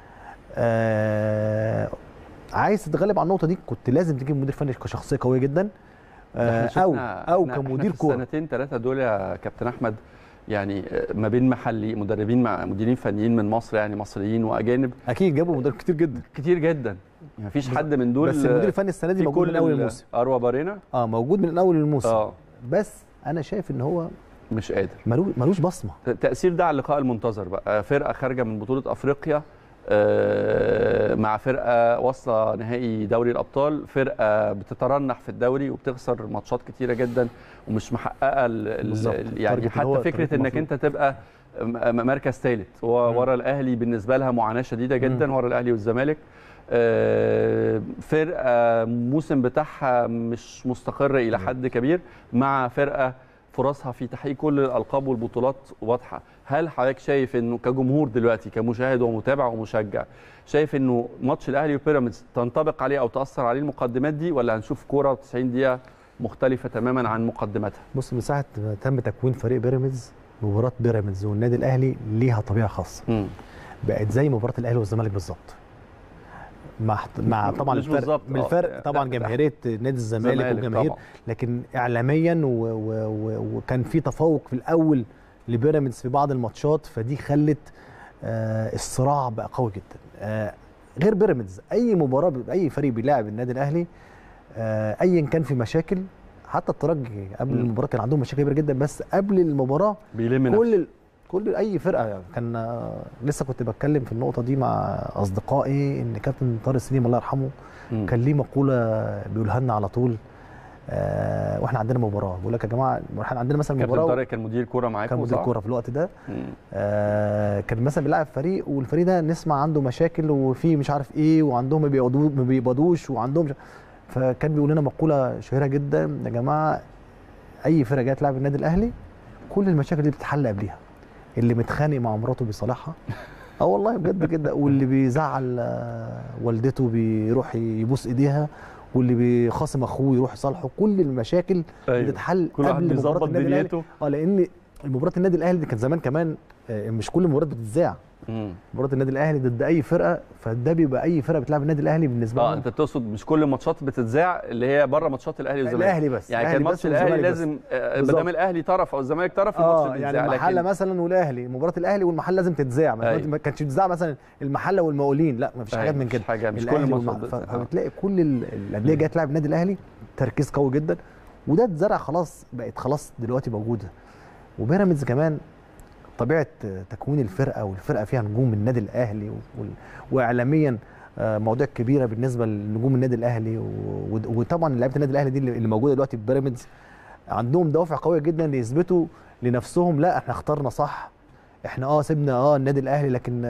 عايز تتغلب على النقطه دي كنت لازم تجيب مدير فني كشخصيه قويه جدا، او كمدير كوره. السنتين ثلاثه دول يا كابتن احمد، يعني ما بين محلي مدربين مع مديرين فنيين من مصر، يعني مصريين واجانب، اكيد جابوا مدرب كتير جدا ما فيش حد من دول. بس المدير الفني السنه دي موجود من اول الموسم. اروى بارينا موجود من اول الموسم. بس انا شايف ان هو مش قادر، ملوش بصمه. التاثير ده على اللقاء المنتظر بقى، فرقه خارجه من بطوله افريقيا مع فرقه واصله نهائي دوري الابطال، فرقه بتترنح في الدوري وبتخسر ماتشات كتيره جدا ومش محققه يعني حتى فكره انك انت تبقى مركز ثالث ورا الاهلي بالنسبه لها معاناه شديده جدا، ورا الاهلي والزمالك. فرقه موسم بتاعها مش مستقر الى حد كبير، مع فرقه فرصها في تحقيق كل الالقاب والبطولات واضحه. هل حضرتك شايف انه كجمهور دلوقتي، كمشاهد ومتابع ومشجع، شايف انه ماتش الاهلي وبيراميدز تنطبق عليه او تاثر عليه المقدمات دي، ولا هنشوف كوره 90 دقيقه مختلفه تماما عن مقدماتها؟ بص، من ساعه ما تم تكوين فريق بيراميدز، مباراه بيراميدز والنادي الاهلي ليها طبيعه خاصه. بقت زي مباراه الاهلي والزمالك بالظبط، مع طبعا الفرق طبعا جماهيريه نادي الزمالك والجماهير، لكن اعلاميا وكان في تفوق في الاول لبيراميدز في بعض الماتشات، فدي خلت الصراع بقى قوي جدا. غير بيراميدز، اي مباراه اي فريق بيلاعب النادي الاهلي ايا كان في مشاكل، حتى الترجي قبل المباراه كان عندهم مشاكل كبيره جدا، بس قبل المباراه كل اي فرقه. كان لسه كنت بتكلم في النقطه دي مع اصدقائي، ان كابتن طارق سليم الله يرحمه كان ليه مقوله بيقولها لنا على طول واحنا عندنا مباراه، بيقول لك يا جماعه احنا عندنا مثلا مباراه. كابتن طارق كان مدير كوره معاكم؟ كان مدير كوره في الوقت ده. كان مثلا بيلعب فريق، والفريق ده نسمع عنده مشاكل وفي مش عارف ايه، وعندهم ما بيقبضوش وعندهم فكان بيقول لنا مقوله شهيره جدا: يا جماعه اي فرقه جايه تلعب النادي الاهلي كل المشاكل دي بتتحل قبليها. اللي متخانق مع مراته بيصالحها، والله بجد كده، واللي بيزعل والدته بيروح يبوس ايديها، واللي بيخاصم اخوه يروح يصالحه. كل المشاكل بتتحل قبل مباراه النادي الاهلي. لان مباراه النادي الاهلي دي كانت زمان كمان مش كل المباريات بتتذاع. مباراه النادي الاهلي ضد اي فرقه، فده بيبقى اي فرقه بتلعب النادي الاهلي بالنسبه لهم. انت تقصد مش كل الماتشات بتتذاع، اللي هي بره ماتشات الاهلي والزمالك؟ الاهلي بس، يعني كان ماتش الاهلي لازم ما دام الاهلي طرف او الزمالك طرف الماتش بيتذاع. يعني المحله مثلا والاهلي، مباراه الاهلي والمحله لازم تتذاع، ما كانتش بتتذاع مثلا المحله والمقاولين، لا ما فيش حاجات من كده، مش كل الماتشات. فبتلاقي كل الانديه جايه تلعب النادي الاهلي تركيز قوي جدا، وده اتزرع خلاص، بقت خلاص دلوقتي موجوده. وبيراميدز كمان طبيعه تكوين الفرقه، والفرقه فيها نجوم من النادي الاهلي، واعلاميا مواضيع كبيره بالنسبه لنجوم النادي الاهلي، وطبعا لعيبه النادي الاهلي دي اللي موجوده دلوقتي في بيراميدز عندهم دوافع قويه جدا ليثبتوا لنفسهم: لا احنا اخترنا صح، احنا سيبنا النادي الاهلي، لكن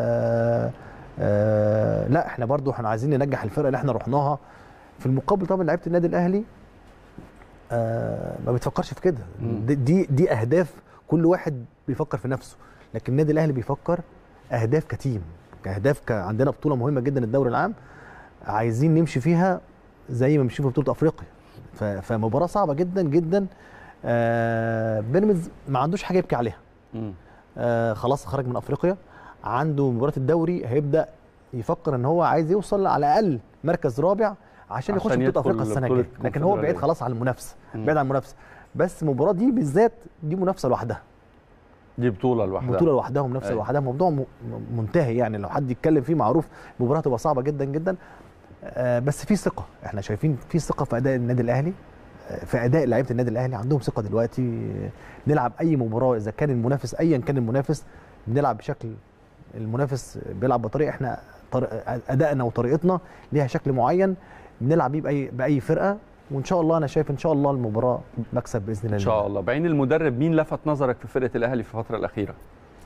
لا احنا برضو عايزين ننجح الفرقه اللي احنا رحناها. في المقابل طبعا لعيبه النادي الاهلي ما بتفكرش في كده. دي اهداف كل واحد بيفكر في نفسه، لكن النادي الاهلي بيفكر اهداف كتيم، كاهداف عندنا بطوله مهمه جدا الدوري العام عايزين نمشي فيها زي ما مشينا في بطوله افريقيا. فمباراه صعبه جدا جدا. بيراميدز ما عندوش حاجه يبكي عليها. خلاص خرج من افريقيا، عنده مباراه الدوري، هيبدا يفكر ان هو عايز يوصل على الاقل مركز رابع عشان يخش بطوله افريقيا السنه الجايه، لكن هو بعيد خلاص عن المنافسه، بعيد عن المنافسه. بس المباراه دي بالذات دي منافسه لوحدها، دي بطوله لوحدها، بطوله لوحدها ومنافسه لوحدها، موضوع منتهي يعني. لو حد يتكلم فيه معروف المباراه هتبقى صعبه جدا جدا. بس في ثقه، احنا شايفين في ثقه في اداء النادي الاهلي، في اداء لعيبه النادي الاهلي، عندهم ثقه دلوقتي. نلعب اي مباراه اذا كان المنافس ايا كان المنافس، بنلعب بشكل المنافس بيلعب بطريقه، احنا ادائنا وطريقتنا ليها شكل معين بنلعب بيه باي فرقه. وان شاء الله انا شايف ان شاء الله المباراه مكسب باذن الله. ان شاء الله. بعين المدرب مين لفت نظرك في فرقه الاهلي في الفتره الاخيره؟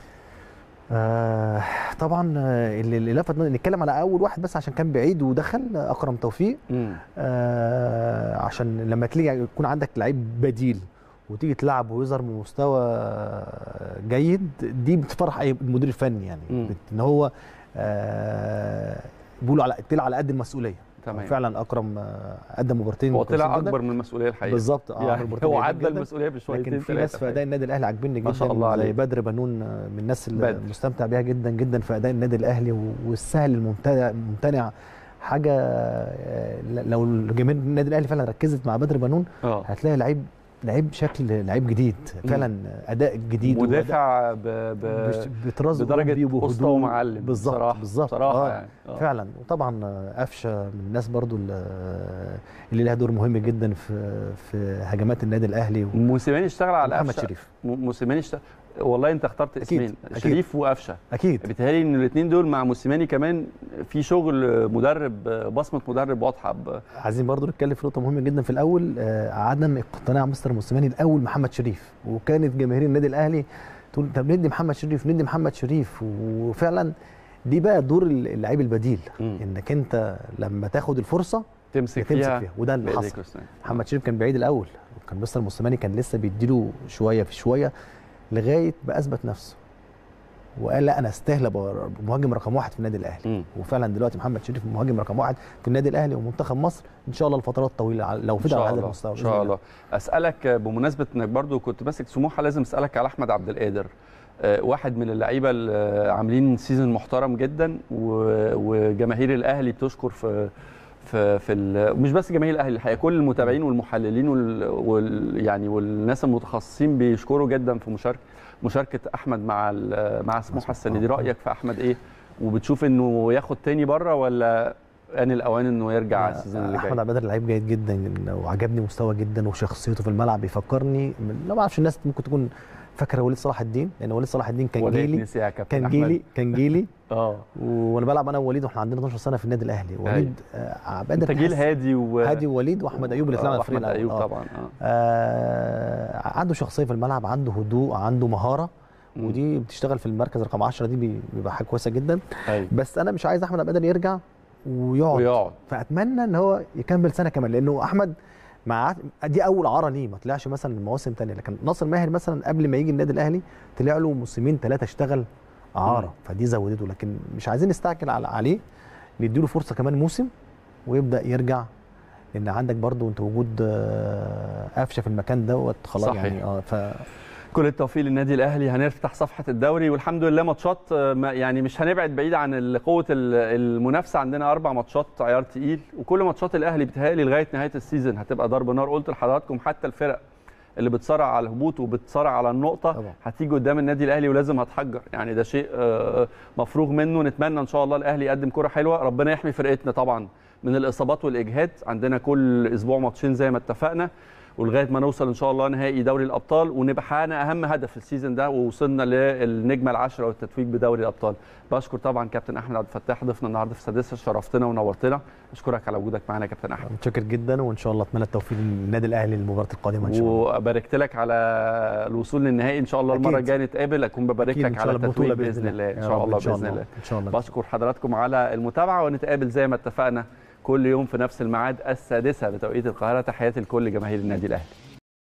طبعا اللي لفت نتكلم على اول واحد بس عشان كان بعيد ودخل اكرم توفيق. عشان لما تيجي يكون عندك لعيب بديل وتيجي تلعب ويظهر من مستوى جيد، دي بتفرح اي المدير الفني يعني. ان هو بيقولوا على قد المسؤوليه. تمام. فعلا اكرم قدم مباراتين هو طلع اكبر من المسؤوليه الحقيقه بالظبط. يعني هو عدى المسؤوليه بشويتين، لكن في ناس في اداء النادي الاهلي عاجبني جدا، ما شاء الله زي بدر بنون من الناس اللي مستمتع بيها جدا جدا في اداء النادي الاهلي، والسهل الممتنع حاجه. لو جماهير النادي الاهلي فعلا ركزت مع بدر بنون هتلاقي لعيب شكل لعيب جديد فعلا، اداء جديد، مدافع بدرجه اسطى ومعلم. بالظبط يعني. فعلا. وطبعا قفشه من الناس برضو اللي لها دور مهم جدا في هجمات النادي الاهلي. موسيماني اشتغل على محمد شريف. موسيماني والله انت اخترت اسمين، شريف وقفشه. اكيد بيتهيألي ان الاثنين دول مع موسيماني كمان في شغل مدرب، بصمه مدرب واضحه. عايزين برضو نتكلم في نقطه مهمه جدا. في الاول عدم اقتناع مستر موسيماني الاول محمد شريف، وكانت جماهير النادي الاهلي تقول طب ندي محمد شريف، ندي محمد شريف. وفعلا دي بقى دور اللعيب البديل، انك انت لما تاخد الفرصه تمسك فيها، وده اللي حصل. محمد شريف كان بعيد الاول، وكان مستر موسيماني كان لسه بيديله شويه في شويه لغايه ما اثبت نفسه وقال لا انا استاهل ابقى مهاجم رقم 1 في النادي الاهلي. وفعلا دلوقتي محمد شريف مهاجم رقم 1 في النادي الاهلي ومنتخب مصر ان شاء الله لفترات طويله لو فضل على هذا المستوى ان شاء الله. اسالك بمناسبه انك برضو كنت ماسك سموحه، لازم اسالك على احمد عبد القادر، واحد من اللعيبه اللي عاملين سيزون محترم جدا، وجماهير الاهلي بتشكر في مش بس جماهير الاهلي الحقيقه، كل المتابعين والمحللين يعني والناس المتخصصين بيشكروا جدا في مشاركه احمد مع سموحه السنه دي. رايك في احمد ايه؟ وبتشوف انه ياخد تاني بره ولا ان الاوان انه يرجع السيزون اللي جاي؟ احمد عبد القادر لعيب جيد جدا وعجبني مستوى جدا، وشخصيته في الملعب بيفكرني لا ما اعرفش الناس ممكن تكون فاكره وليد صلاح الدين، لان وليد صلاح الدين كان جيلي وانا بلعب انا ووليد واحنا عندنا 12 سنه في النادي الاهلي. وليد انت جيل هادي ووليد واحمد ايوب اللي طلعنا احمد ايوب طبعا. عنده شخصيه في الملعب، عنده هدوء، عنده مهاره، ودي بتشتغل في المركز رقم 10 دي بيبقى حاجه كويسه جدا. بس انا مش عايز احمد عبد القادر يرجع ويقعد، فاتمنى ان هو يكمل سنه كمان، لانه احمد مع دي اول عاره ليه، ما طلعش مثلا مواسم ثانيه. لكن ناصر ماهر مثلا قبل ما يجي النادي الاهلي طلع له موسمين 3 اشتغل اعاره، فدي زودته. لكن مش عايزين نستعجل عليه، نديله فرصه كمان موسم ويبدا يرجع، لان عندك برضو انت وجود قفشه في المكان دوت خلاص يعني. كل التوفيق للنادي الاهلي. هنفتح صفحه الدوري والحمد لله ماتشات يعني مش هنبعد بعيد عن قوه المنافسه. عندنا 4 ماتشات عيار تقيل، وكل ماتشات الاهلي بتهيألي لغايه نهايه السيزون هتبقى ضرب نار. قلت لحضراتكم حتى الفرق اللي بتصارع على الهبوط وبتصارع على النقطه طبعا هتيجي قدام النادي الاهلي ولازم هتحجر، يعني ده شيء مفروغ منه. نتمنى ان شاء الله الاهلي يقدم كره حلوه، ربنا يحمي فرقتنا طبعا من الاصابات والاجهاد. عندنا كل اسبوع ماتشين زي ما اتفقنا، ولغايه ما نوصل ان شاء الله نهائي دوري الابطال ونبقى حققنا اهم هدف في السيزون ده ووصلنا للنجمه العاشره والتتويج بدوري الابطال. بشكر طبعا كابتن احمد عبد الفتاح ضيفنا النهارده في السادسه، شرفتنا ونورتنا. اشكرك على وجودك معانا يا كابتن احمد. متشكر جدا، وان شاء الله اتمنى التوفيق للنادي الاهلي للمباراه القادمه ان شاء الله. وباركت لك على الوصول للنهائي ان شاء الله. المره الجايه نتقابل اكون ببارك لك على التتويج باذن الله ان شاء الله. باذن الله. بشكر حضراتكم على المتابعه ونتقابل زي ما اتفقنا كل يوم في نفس الميعاد 6:00 بتوقيت القاهره. تحياتي لكل جماهير النادي الاهلي.